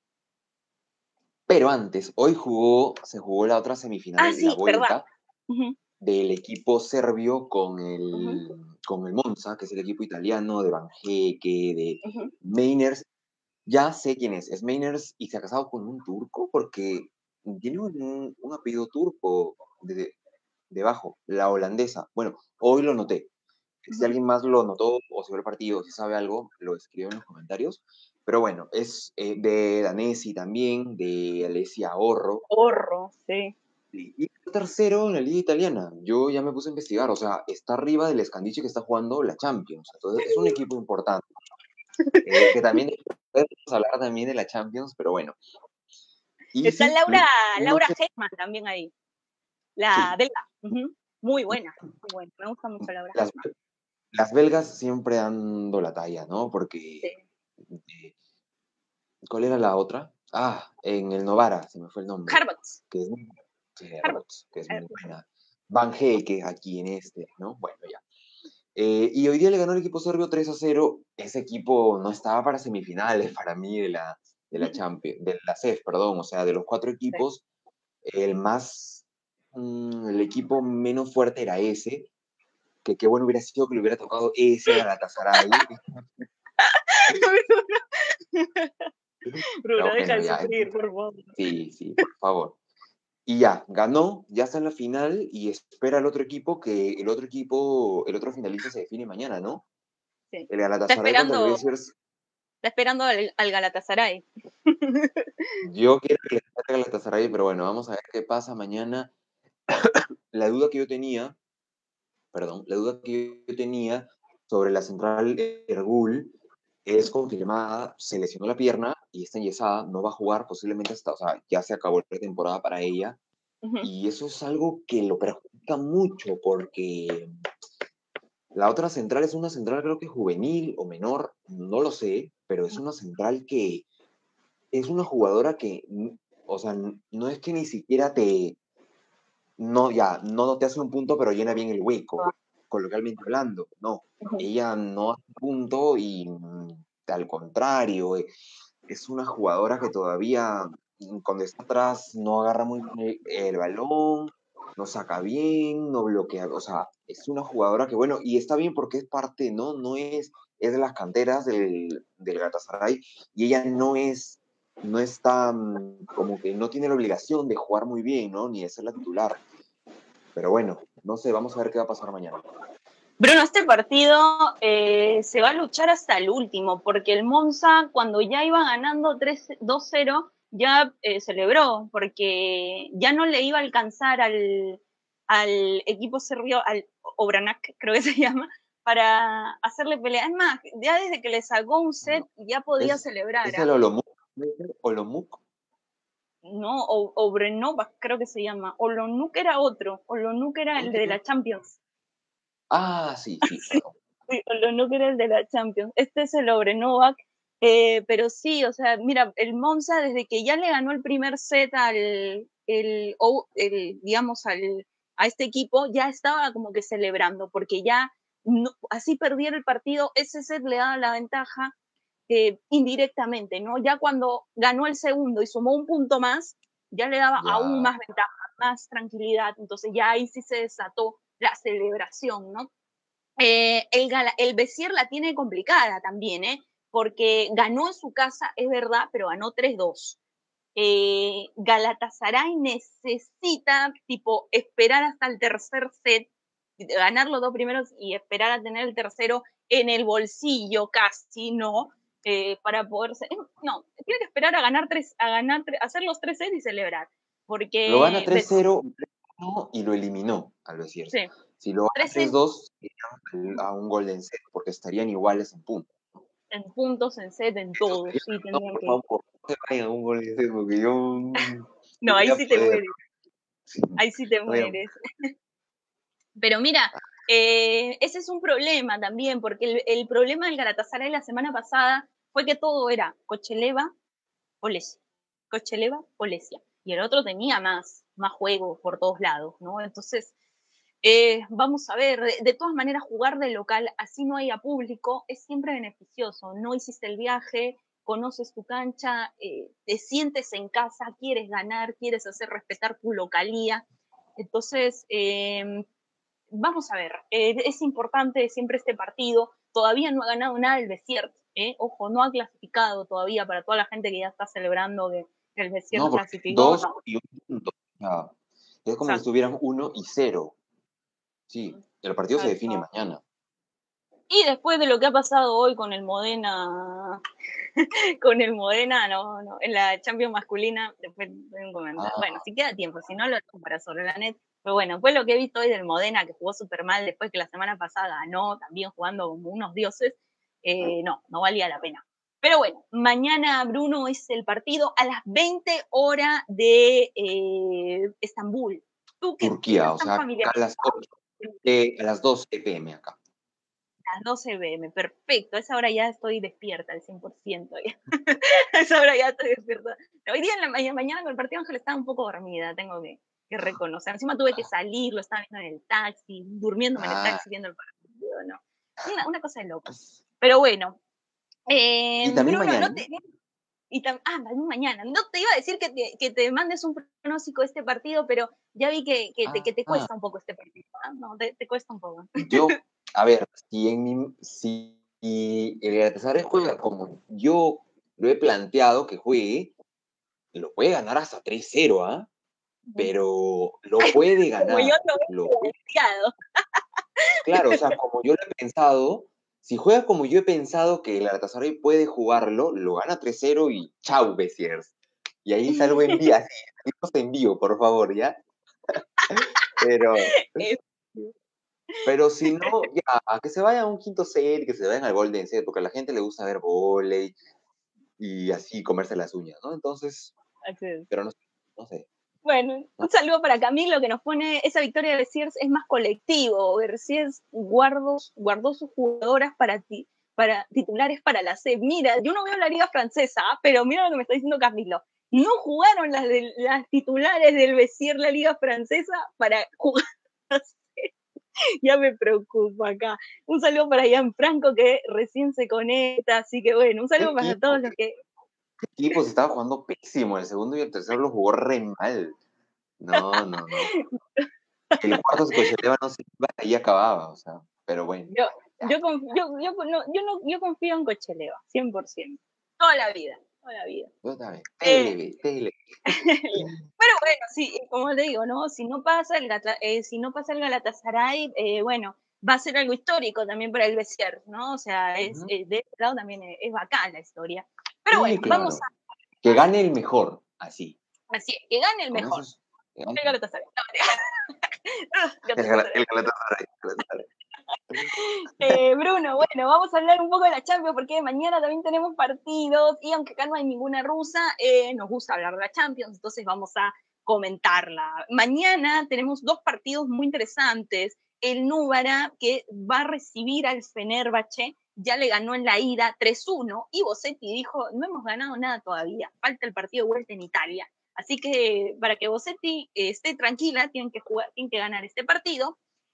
Pero antes, hoy se jugó la otra semifinal, sí, la vuelta uh-huh. del equipo serbio con el Monza, que es el equipo italiano de Van Hecke, de Meiners. Ya sé quién es Meiners y se ha casado con un turco porque tiene un apellido turco debajo, la holandesa. Bueno, hoy lo noté. Si alguien más lo notó o se ve el partido, si sabe algo, lo escribe en los comentarios. Pero bueno, es de Danesi también, de Alessia Orro. Orro, sí. Y tercero en la liga italiana. Yo ya me puse a investigar, o sea, está arriba del Scandicci que está jugando la Champions. Entonces es un equipo importante. Que también podemos hablar también de la Champions, pero bueno. Y está sí, Laura Hegman también ahí. La belga. Muy buena, muy buena. Me gusta mucho Laura Hegman. Las belgas siempre dando la talla, ¿no? Porque... Sí. ¿Cuál era la otra? En el Novara, se me fue el nombre. Harbots. Que es muy buena. Van Hecke aquí en ¿no? Bueno, ya. Y hoy día le ganó el equipo serbio 3-0. Ese equipo no estaba para semifinales para mí de la Champions, de la CEF, perdón. O sea, de los 4 equipos, el equipo menos fuerte era ese. Que qué bueno hubiera sido que le hubiera tocado ese Galatasaray. Bruno, deja de sufrir, por favor. Sí, por favor. Y ya, ganó, ya está en la final y espera el otro equipo, el otro finalista se define mañana, ¿no? Sí. El Galatasaray contra el Besiers. Está esperando al Galatasaray. Yo quiero que le saque al Galatasaray, pero bueno, vamos a ver qué pasa mañana. La duda que yo tenía sobre la central Ergul es confirmada, se lesionó la pierna y está enyesada, no va a jugar posiblemente hasta, o sea, ya se acabó la temporada para ella. Y eso es algo que lo perjudica mucho porque la otra central es una central creo que juvenil o menor, no lo sé, pero es una central que es una jugadora que, o sea, no es que ni siquiera no te hace un punto, pero llena bien el hueco, coloquialmente hablando, no. Ella no hace un punto y al contrario, es una jugadora que todavía cuando está atrás no agarra muy bien el balón, no saca bien, no bloquea, o sea, es una jugadora que, bueno, y está bien porque es parte, ¿no? Es de las canteras del Galatasaray y ella no está como que no tiene la obligación de jugar muy bien, ¿no? Ni de ser la titular. Pero bueno, no sé, vamos a ver qué va a pasar mañana. Bruno, este partido se va a luchar hasta el último, porque el Monza, cuando ya iba ganando 2-0, ya celebró, porque ya no le iba a alcanzar al equipo serbio, al Obranak, creo que se llama, para hacerle pelea. Es más, ya desde que le sacó un set, ya podía celebrar. ¿Es el Olomouc? No, Obrenova creo que se llama. Olonuk era otro. Olonuk era el de la Champions. Sí. Sí, Olonuk era el de la Champions. Este es el Obrenovac. Pero sí, o sea, mira, el Monza desde que ya le ganó el primer set digamos, a este equipo, ya estaba como que celebrando, porque ya así perdiera el partido, ese set le daba la ventaja. indirectamente, ¿no? Ya cuando ganó el segundo y sumó un punto más, ya le daba aún más ventaja, más tranquilidad, entonces ya ahí sí se desató la celebración, ¿no? El Besier la tiene complicada también, porque ganó en su casa, es verdad, pero ganó 3-2. Galatasaray necesita, tipo, esperar hasta el tercer set, ganar los dos primeros y esperar a tener el tercero en el bolsillo casi, ¿no? Para poder... No, tiene que esperar a ganar hacer los 3 sets y celebrar. Lo gana Porque... 3-0 y lo eliminó al Besiktas. Sí. Si lo gana 3-2, a un golden set, porque estarían iguales en puntos. En puntos, en set, en todo, sí, tendrían que... Por favor, no se vayan a un golden set, porque yo... No, ahí sí te mueres. Sí, Ahí sí te mueres. Pero mira, ese es un problema también, porque el problema del Galatasaray la semana pasada fue que todo era Cocheleva, Olesia, Cocheleva, Olesia. Y el otro tenía más juego por todos lados, ¿no? Entonces, vamos a ver, de todas maneras, jugar de local, así no haya público, es siempre beneficioso. No hiciste el viaje, conoces tu cancha, te sientes en casa, quieres ganar, quieres hacer respetar tu localía. Entonces, vamos a ver, es importante siempre este partido. Todavía no ha ganado nada el Besiert, ojo, no ha clasificado todavía para toda la gente que ya está celebrando que el Besiert clasificó. 2 y 1 punto. Es como si estuvieran 1-0. Sí, el partido se define mañana. Y después de lo que ha pasado hoy con el Modena, no, en la Champions masculina, después tengo un comentario. Bueno, si queda tiempo, si no lo dejo para sobre la net. Pero bueno, fue lo que he visto hoy del Modena, que jugó súper mal después que la semana pasada ganó, también jugando como unos dioses. No valía la pena. Pero bueno, mañana, Bruno, es el partido a las 20 horas de Estambul. ¿Tú qué Turquía, estás o tan sea, familiar? a las 12 p.m. acá. A las 12 pm, perfecto. A esa hora ya estoy despierta al 100%. Ya. A esa hora ya estoy despierta. Hoy día en la mañana con el partido Ángel estaba un poco dormida, tengo que reconocer. Encima tuve que salir, lo estaba viendo en el taxi, durmiéndome en el taxi viendo el partido, ¿no? Una cosa de locos. Pero bueno. Y también Bruno, mañana. También mañana. No te iba a decir que te mandes un pronóstico de este partido, pero ya vi que te cuesta un poco este partido. No, te cuesta un poco. Yo, a ver, si el Galatasaray juega como yo lo he planteado que juegue, lo puede ganar hasta 3-0, ¿ah? Pero lo puede ganar. Como yo lo he planteado. Claro, o sea, como yo lo he pensado, si juega como yo he pensado que el Galatasaray puede jugarlo, lo gana 3-0 y chau, Besiers. Y ahí salgo en vivo, así, en vivo, por favor, ¿ya? Pero si no, ya, que se vayan a un quinto set, que se vayan al Golden Set, porque a la gente le gusta ver vóley y así comerse las uñas, ¿no? Entonces, pero no sé. Bueno, un saludo para Camilo que nos pone esa victoria de Besiers es más colectivo. Besiers guardó sus jugadoras para titulares para la C. Mira, yo no veo la liga francesa, pero mira lo que me está diciendo Camilo. No jugaron las titulares del Besiers la liga francesa para jugar la C. Ya me preocupa acá. Un saludo para Gianfranco que recién se conecta, así que bueno, un saludo para todos los que... El equipo se estaba jugando pésimo, el segundo y el tercero lo jugó re mal. No. El cuarto se Cocheleva no se iba y acababa, o sea, pero bueno. Yo confío en Cocheleva, 100%. Toda la vida. TLB. Pero bueno, sí, como te digo, ¿no? Si no pasa el Galatasaray, bueno, va a ser algo histórico también para el Besiers, ¿no? O sea, de este lado también es bacán la historia. Pero bueno, claro. vamos a... Que gane el mejor, así. Así es, que gane el mejor. El Galatasaray. El Galatasaray. Bruno, bueno, vamos a hablar un poco de la Champions porque mañana también tenemos partidos y aunque acá no hay ninguna rusa, nos gusta hablar de la Champions, entonces vamos a comentarla. Mañana tenemos 2 partidos muy interesantes. El Núbara, que va a recibir al Fenerbahce, ya le ganó en la ida 3-1 y Bossetti dijo, no hemos ganado nada todavía, falta el partido de vuelta en Italia. Así que para que Bossetti esté tranquila, tienen que ganar este partido.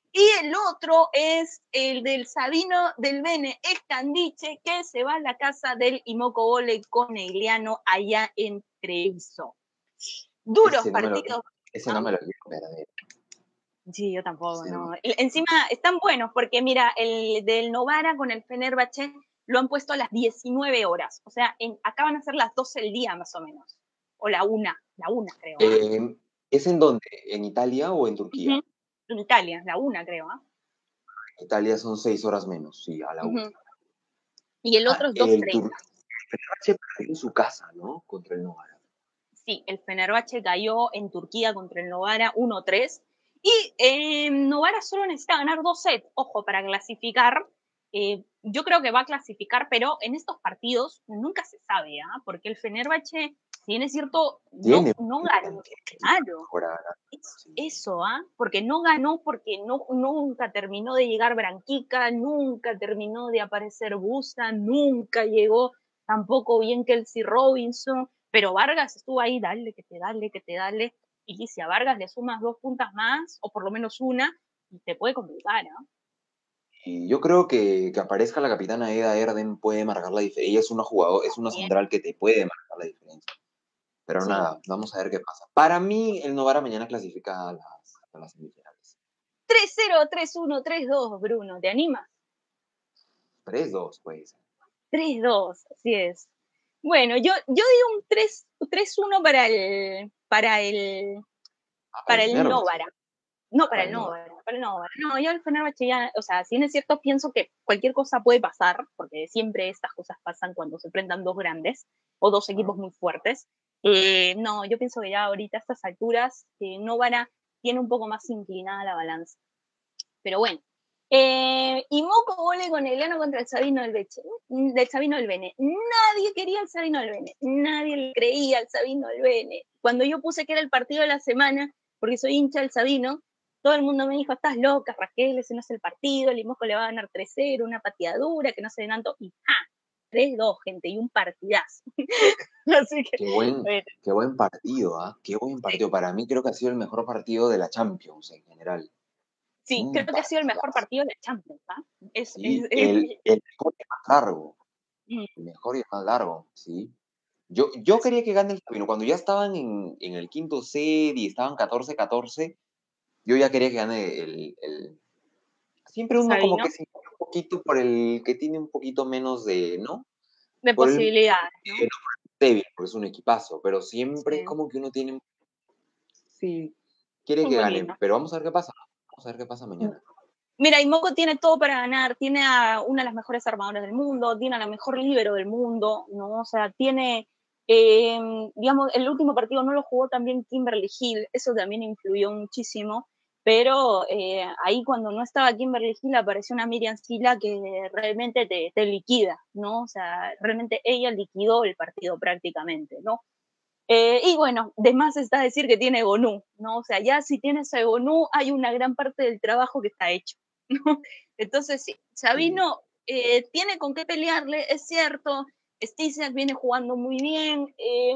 Y el otro es el del Sabino del Bene Escandiche, que se va a la casa del Imoco Vole Conegliano allá en Treviso. Duros Ese no me lo, partidos. ese no me lo quiero perder. Sí, yo tampoco, Ese no. no. Encima están buenos porque mira, el del Novara con el Fenerbahce lo han puesto a las 19 horas. O sea, acá van a ser las 12 del día más o menos. O la una creo. ¿Es en dónde? ¿En Italia o en Turquía? En Italia, la una creo. En Italia son 6 horas menos, sí, a la una. Y el otro es El 2:30. Fenerbahce perdió en su casa, ¿no? Contra el Novara. Sí, el Fenerbahce cayó en Turquía contra el Novara 1-3. Y Novara solo necesita ganar 2 sets, ojo, para clasificar. Yo creo que va a clasificar, pero en estos partidos nunca se sabe, ¿ah? Porque el Fenerbahce, si bien es cierto, Tiene no ganó. Claro, ahora, sí. eso, ¿ah? Porque no ganó, porque nunca terminó de llegar Branquica, nunca terminó de aparecer Busa, nunca llegó tampoco bien Kelsey Robinson, pero Vargas estuvo ahí, dale, que te dale, que te dale, y si a Vargas le sumas 2 puntas más, o por lo menos una, te puede complicar, ¿ah? Y yo creo que aparezca la capitana Eda Erden puede marcar la diferencia. Ella es una jugadora, es una Bien, central que te puede marcar la diferencia. Pero sí. nada, vamos a ver qué pasa. Para mí, el Novara mañana clasifica a las semifinales. 3-0, 3-1, 3-2, Bruno, ¿te animas? 3-2, pues. 3-2, así es. Bueno, yo digo un 3-1 Para para el el Fenerbahce. Novara. No, para Para el el Novara. Novara, para el Novara. No, yo el Fenerbahce ya, o sea, si en es cierto, pienso que cualquier cosa puede pasar, porque siempre estas cosas pasan cuando se enfrentan dos grandes o dos equipos muy fuertes. No, yo pienso que ya ahorita a estas alturas Novara tiene un poco más inclinada la balanza. Pero bueno. Y Moco Gole con Eliano contra el Sabino del Sabino del Bene. Nadie quería al Sabino del Bene, nadie le creía al Sabino del Bene. Cuando yo puse que era el partido de la semana, porque soy hincha del Sabino, todo el mundo me dijo, estás loca, Raquel, ese no es el partido, el Moco le va a ganar 3-0, una pateadura, que no se tanto, y 3-2, gente, y un partidazo. Así que, bueno, Qué buen partido, ¿ah? Qué buen sí, partido. Para mí creo que ha sido el mejor partido de la Champions en general. sí, Un creo que ha sido el mejor partidazo. partido de la Champions, ¿ah? Sí, el mejor y más largo. Mm, El mejor y más largo, sí. Yo así, quería que gane el Sabino. Cuando ya estaban en el quinto set y estaban 14-14, yo ya quería que gane Siempre uno como Sabino, que se inclina un poquito por el que tiene un poquito menos de, ¿no? de Por el posibilidades, ¿no? débil, porque es un equipazo, pero siempre es Sí, como que uno tiene, sí, quiere muy que ganen, bonito. pero vamos a ver qué pasa. Vamos a ver qué pasa mañana. Mira, y Moco tiene todo para ganar, tiene a una de las mejores armadoras del mundo, tiene a la mejor líbero del mundo, ¿no? O sea, tiene, eh, digamos, el último partido no lo jugó también Kimberly Hill, eso también influyó muchísimo, pero ahí cuando no estaba Kimberly Hill apareció una Miriam Sila que realmente te liquida, ¿no? O sea, realmente ella liquidó el partido prácticamente, ¿no? Y bueno, de más está decir que tiene Gonú, ¿no? O sea, ya si tienes a Gonú, hay una gran parte del trabajo que está hecho, ¿no? Entonces, sí, Sí, Sabino tiene con qué pelearle, es cierto, Stisiak viene jugando muy bien,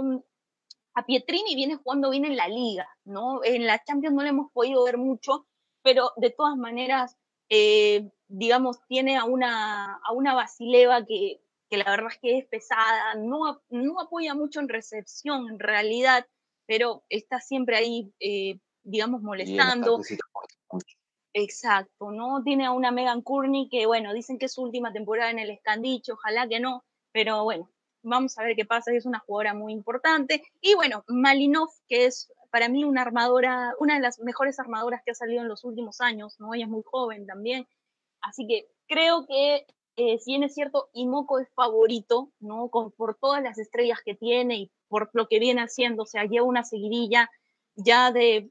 a Pietrini viene jugando bien en la liga, ¿no? En la Champions no le hemos podido ver mucho, pero de todas maneras, digamos, tiene a una Basileva que la verdad es que es pesada, no apoya mucho en recepción en realidad, pero está siempre ahí, digamos, y en molestando. ataque sí te aporta mucho. Exacto, ¿no? Tiene a una Megan Courtney que, bueno, dicen que es su última temporada en el Escandicho, ojalá que no, pero bueno, vamos a ver qué pasa, es una jugadora muy importante. Y bueno, Malinov, que es para mí una armadora, una de las mejores armadoras que ha salido en los últimos años, ¿no? Ella es muy joven también, así que creo que si bien es cierto, Imoco es favorito, ¿no? Por todas las estrellas que tiene y por lo que viene haciendo, o sea, lleva una seguidilla ya de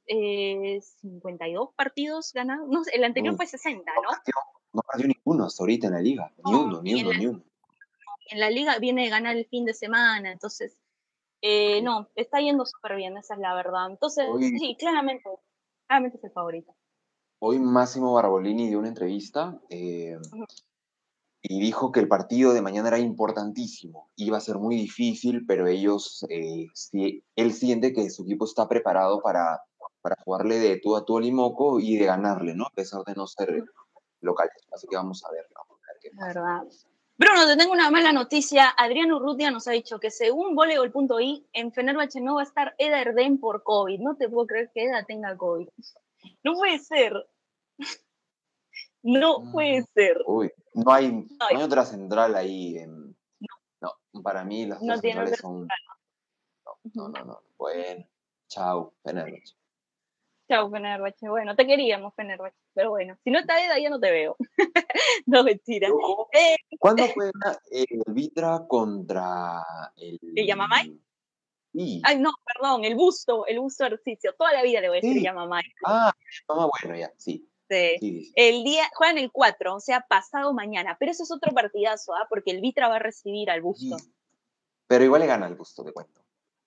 52 partidos ganados. No, el anterior Uy, fue 60, no ¿no? perdió, no perdió ninguno hasta ahorita en la liga. No, Ni uno, ni y uno, ni uno. en la liga viene de ganar el fin de semana, entonces, Sí. no, está yendo súper bien, esa es la verdad. Entonces, Hoy, sí, claramente es el favorito. hoy Máximo Barbolini dio una entrevista Ujú. y dijo que el partido de mañana era importantísimo. Iba a ser muy difícil, pero él siente que su equipo está preparado para jugarle de tú a tú al Imoco y de ganarle, ¿no? A pesar de no ser locales. Así que vamos a ver, ¿no? A ver qué La pasa. verdad. Bruno, te tengo una mala noticia. Adrián Urrutia nos ha dicho que según voleibol.i, en Fenerbahce no va a estar Eda Erdem por COVID. No te puedo creer que Eda tenga COVID. No puede ser. No puede ser. Uy, no hay Ay, otra central ahí. No, para mí las no otras tiene centrales otra. son... No. Bueno, chao, Fenerbahce. Chao, Fenerbahce. Bueno, te queríamos, Fenerbahce. Pero bueno, si no está Eda, ya no te veo. No, mentira. Ojo, Eh, ¿cuándo juega el Vitra contra el... ¿El Yamamay? Sí, Ay, no, perdón, el busto ejercicio. Toda la vida le voy a decir sí. Yamamay. Ah, bueno, ya, sí. Sí. Sí. El día, juegan el 4, o sea, pasado mañana. Pero eso es otro partidazo, ¿ah? Porque el Vitra va a recibir al Sí. busto. Pero igual le gana el gusto, te cuento.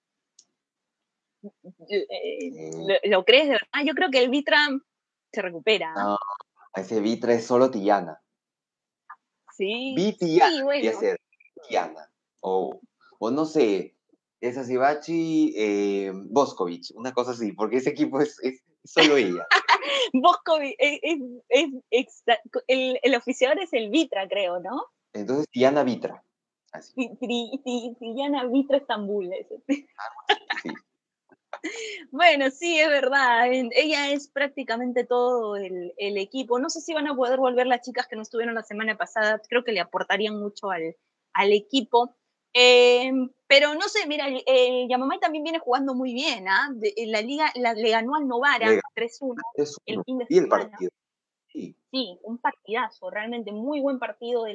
¿Lo crees de verdad? Yo creo que el Vitra se recupera. No, ese Vitra es solo Tillana. Sí, Vitiana, sí, debería bueno. ser. Vitiana. O no sé, esa Sibachi, Boskovic, una cosa así, porque ese equipo es solo ella. Boscovi, el oficiador es el Vitra, creo, ¿no? Entonces, Tiana Vitra. Así. Triana Vitra Estambul. Sí. Bueno, sí, es verdad. Ella es prácticamente todo el equipo. No sé si van a poder volver las chicas que no estuvieron la semana pasada. Creo que le aportarían mucho al equipo. Pero no sé, mira, el Yamamay también viene jugando muy bien. ¿Ah? La liga le ganó al Novara Le 3-1 el 3-1. fin de Y el semana. partido. Sí. Sí, un partidazo, realmente muy buen partido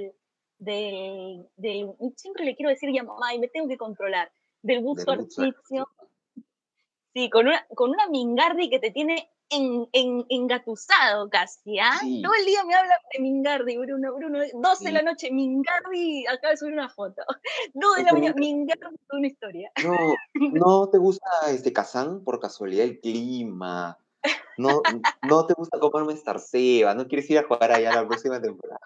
siempre le quiero decir Yamamay, me tengo que controlar, del Del Busto Butsuer. Artizio. Sí, con una Mingardi que te tiene engatusado casi, ¿ah? Sí. Todo el día me habla de Mingardi, Bruno, 12 de Sí. la noche, Mingardi, acaba de subir una foto. 2 de la Este mañana, nunca. Mingardi, una historia. No te gusta Kazán por casualidad el clima. No, no te gusta comerme Starceba. No quieres ir a jugar allá la próxima temporada.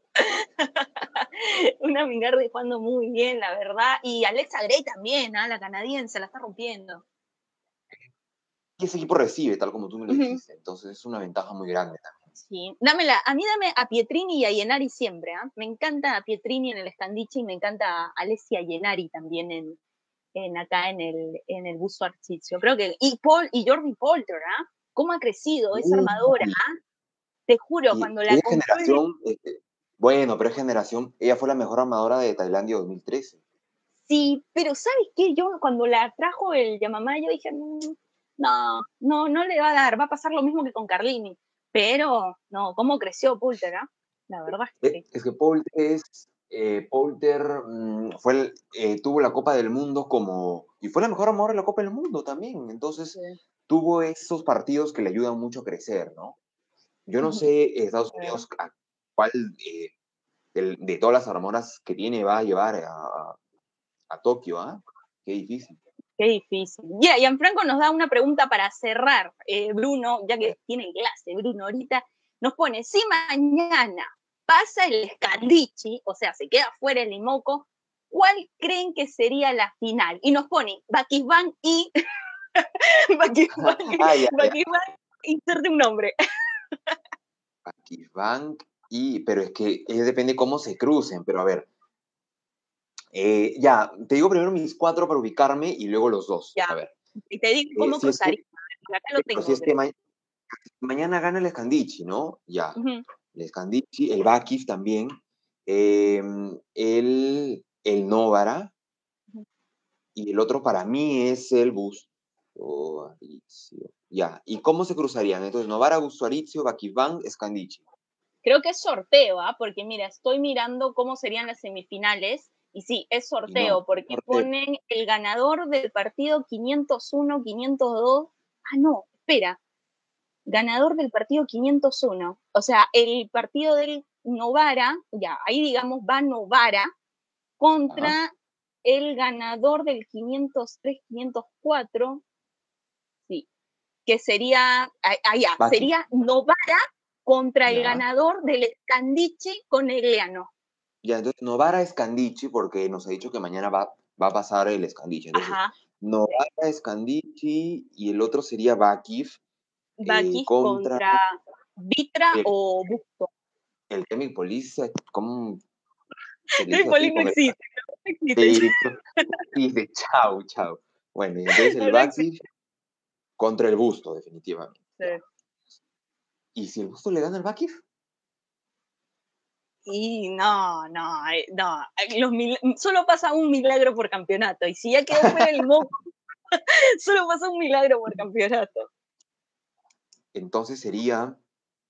Una Mingardi jugando muy bien, la verdad. Y Alexa Gray también, ¿ah? La canadiense, la está rompiendo. Y ese equipo recibe, tal como tú me lo Ujú. dijiste. Entonces es una ventaja muy grande también. Sí, a mí dame a Pietrini y a Yenari siempre, ¿ah? Me encanta a Pietrini en el Scandicci y me encanta a Alessia Yenari también acá en el Busto Artizio. Creo que, y Jordi Polter, ¿ah? ¿Cómo ha crecido esa armadora? Uy, ¿Ah? Te juro, y cuando la ella es compró generación, bueno, pero es generación, ella fue la mejor armadora de Tailandia 2013. sí, pero ¿sabes qué? Yo cuando la trajo el Yamamá, yo dije, no le va a dar, va a pasar lo mismo que con Carlini. Pero, no, ¿cómo creció Polter, ah? La verdad es que sí. Es que Poulter tuvo la Copa del Mundo y fue la mejor armadora de la Copa del Mundo también. Entonces, Sí. tuvo esos partidos que le ayudan mucho a crecer, ¿no? Yo no sé, Estados Unidos, a cuál de todas las armadoras que tiene va a llevar a Tokio, ¿ah? Qué difícil. Qué difícil. Yeah, Gianfranco nos da una pregunta para cerrar, Bruno, ya que tiene clase, Bruno, ahorita nos pone, si mañana pasa el Scandicci, o sea, se queda fuera el Imoco, ¿cuál creen que sería la final? Y nos pone Bakisban y Bakisban, Ah, ya, ya. inserte un nombre. Bank pero es que depende cómo se crucen, pero a ver. Ya, te digo primero mis cuatro para ubicarme y luego los dos. Ya, A ver. y te digo cómo Si es que, cruzaría. Acá lo si tengo, es que creo. mañana gana el Scandicci, ¿no? Ya. Uh-huh. El Scandicci, el Bakif también, eh, el Novara, y el otro para mí es el Busto-Arizio. Ya. ¿Y cómo se cruzarían? Entonces, Novara, Busto-Arizio, Bakifban, Scandicci. Creo que es sorteo, ¿ah? Porque mira, estoy mirando cómo serían las semifinales y sí, es Y no, sorteo porque sorteo. ponen el ganador del partido 501, 502. Ah, no, espera, ganador del partido 501. O sea, el partido del Novara, ya, ahí digamos va Novara Ajá. contra el ganador del 503, 504, sí, que sería, allá, Bakif, sería Novara contra el ya. ganador del Scandicci con Egliano. Ya, entonces Novara Scandicci, porque nos ha dicho que mañana va a pasar el Scandicci. Entonces, Ajá. Novara, Scandicci y el otro sería Bakif Bakis contra contra Vitra el, o Busto. el Chemic Police, ¿cómo se le El dice así? Poli no Porque existe, no existe. sí, dice chau, chau. Bueno, y entonces el No existe. Bakif contra el Busto, definitivamente. Sí. ¿Y si el Busto le gana al Bakif? Y no, solo pasa un milagro por campeonato. Y si ya quedó fuera el moco, solo pasa un milagro por campeonato. Entonces sería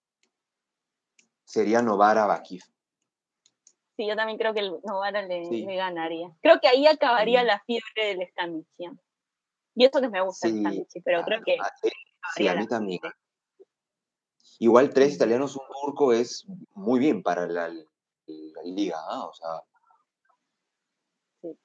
Novara Bakif. Sí, yo también creo que el Novara Sí. le ganaría. Creo que ahí acabaría Sí. la fiebre del Scandicci. Y esto que me gusta el Scandicci, pero creo que sí, a acabaría mí la también. fiebre. Igual 3 italianos, un turco es muy bien para la liga, ¿ah? O sea, Sí.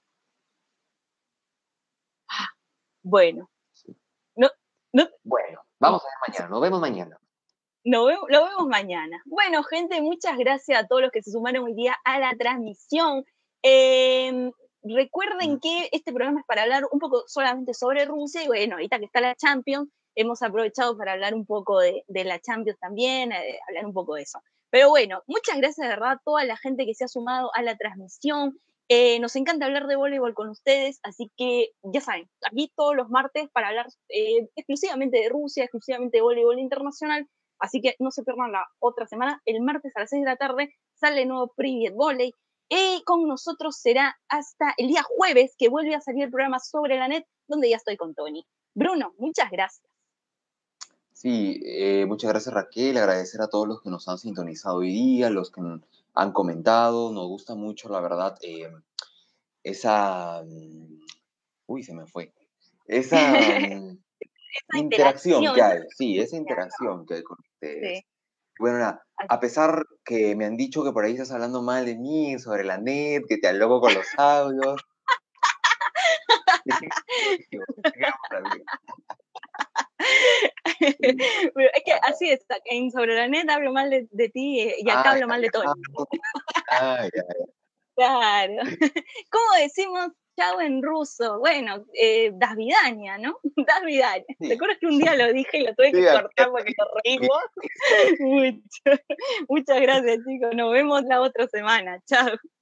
Bueno, sí. no, no, Bueno, vamos a ver mañana, nos vemos mañana. lo vemos mañana. Bueno, gente, muchas gracias a todos los que se sumaron hoy día a la transmisión. Recuerden que este programa es para hablar un poco solamente sobre Rusia y bueno, ahorita que está la Champions, hemos aprovechado para hablar un poco de la Champions también, hablar un poco de eso. Pero bueno, muchas gracias de verdad a toda la gente que se ha sumado a la transmisión. Nos encanta hablar de voleibol con ustedes, así que ya saben, aquí todos los martes para hablar exclusivamente de Rusia, exclusivamente de voleibol internacional. Así que no se pierdan la otra semana. El martes a las 6 de la tarde sale el nuevo Privet Volley. Y con nosotros será hasta el día jueves que vuelve a salir el programa Sobre la Net, donde ya estoy con Tony. Bruno, muchas gracias. Sí, muchas gracias Raquel, agradecer a todos los que nos han sintonizado hoy día, los que han comentado, nos gusta mucho, la verdad, esa... Uy, se me fue. Esa Esa interacción que interacción. hay, sí, esa interacción que hay con ustedes. Sí. Bueno, nada, a pesar que me han dicho que por ahí estás hablando mal de mí, sobre la net, que te aloco con los audios. Es que así es, en Sobre la Net hablo mal de ti y acá hablo mal de Tony. Ya. Claro. ¿Cómo decimos chao en ruso? Bueno, das vidania, ¿no? Das vidania. Sí. ¿Te acuerdas que un día lo dije y lo tuve que cortar porque nos reímos? Muchas gracias, chicos. Nos vemos la otra semana. Chao.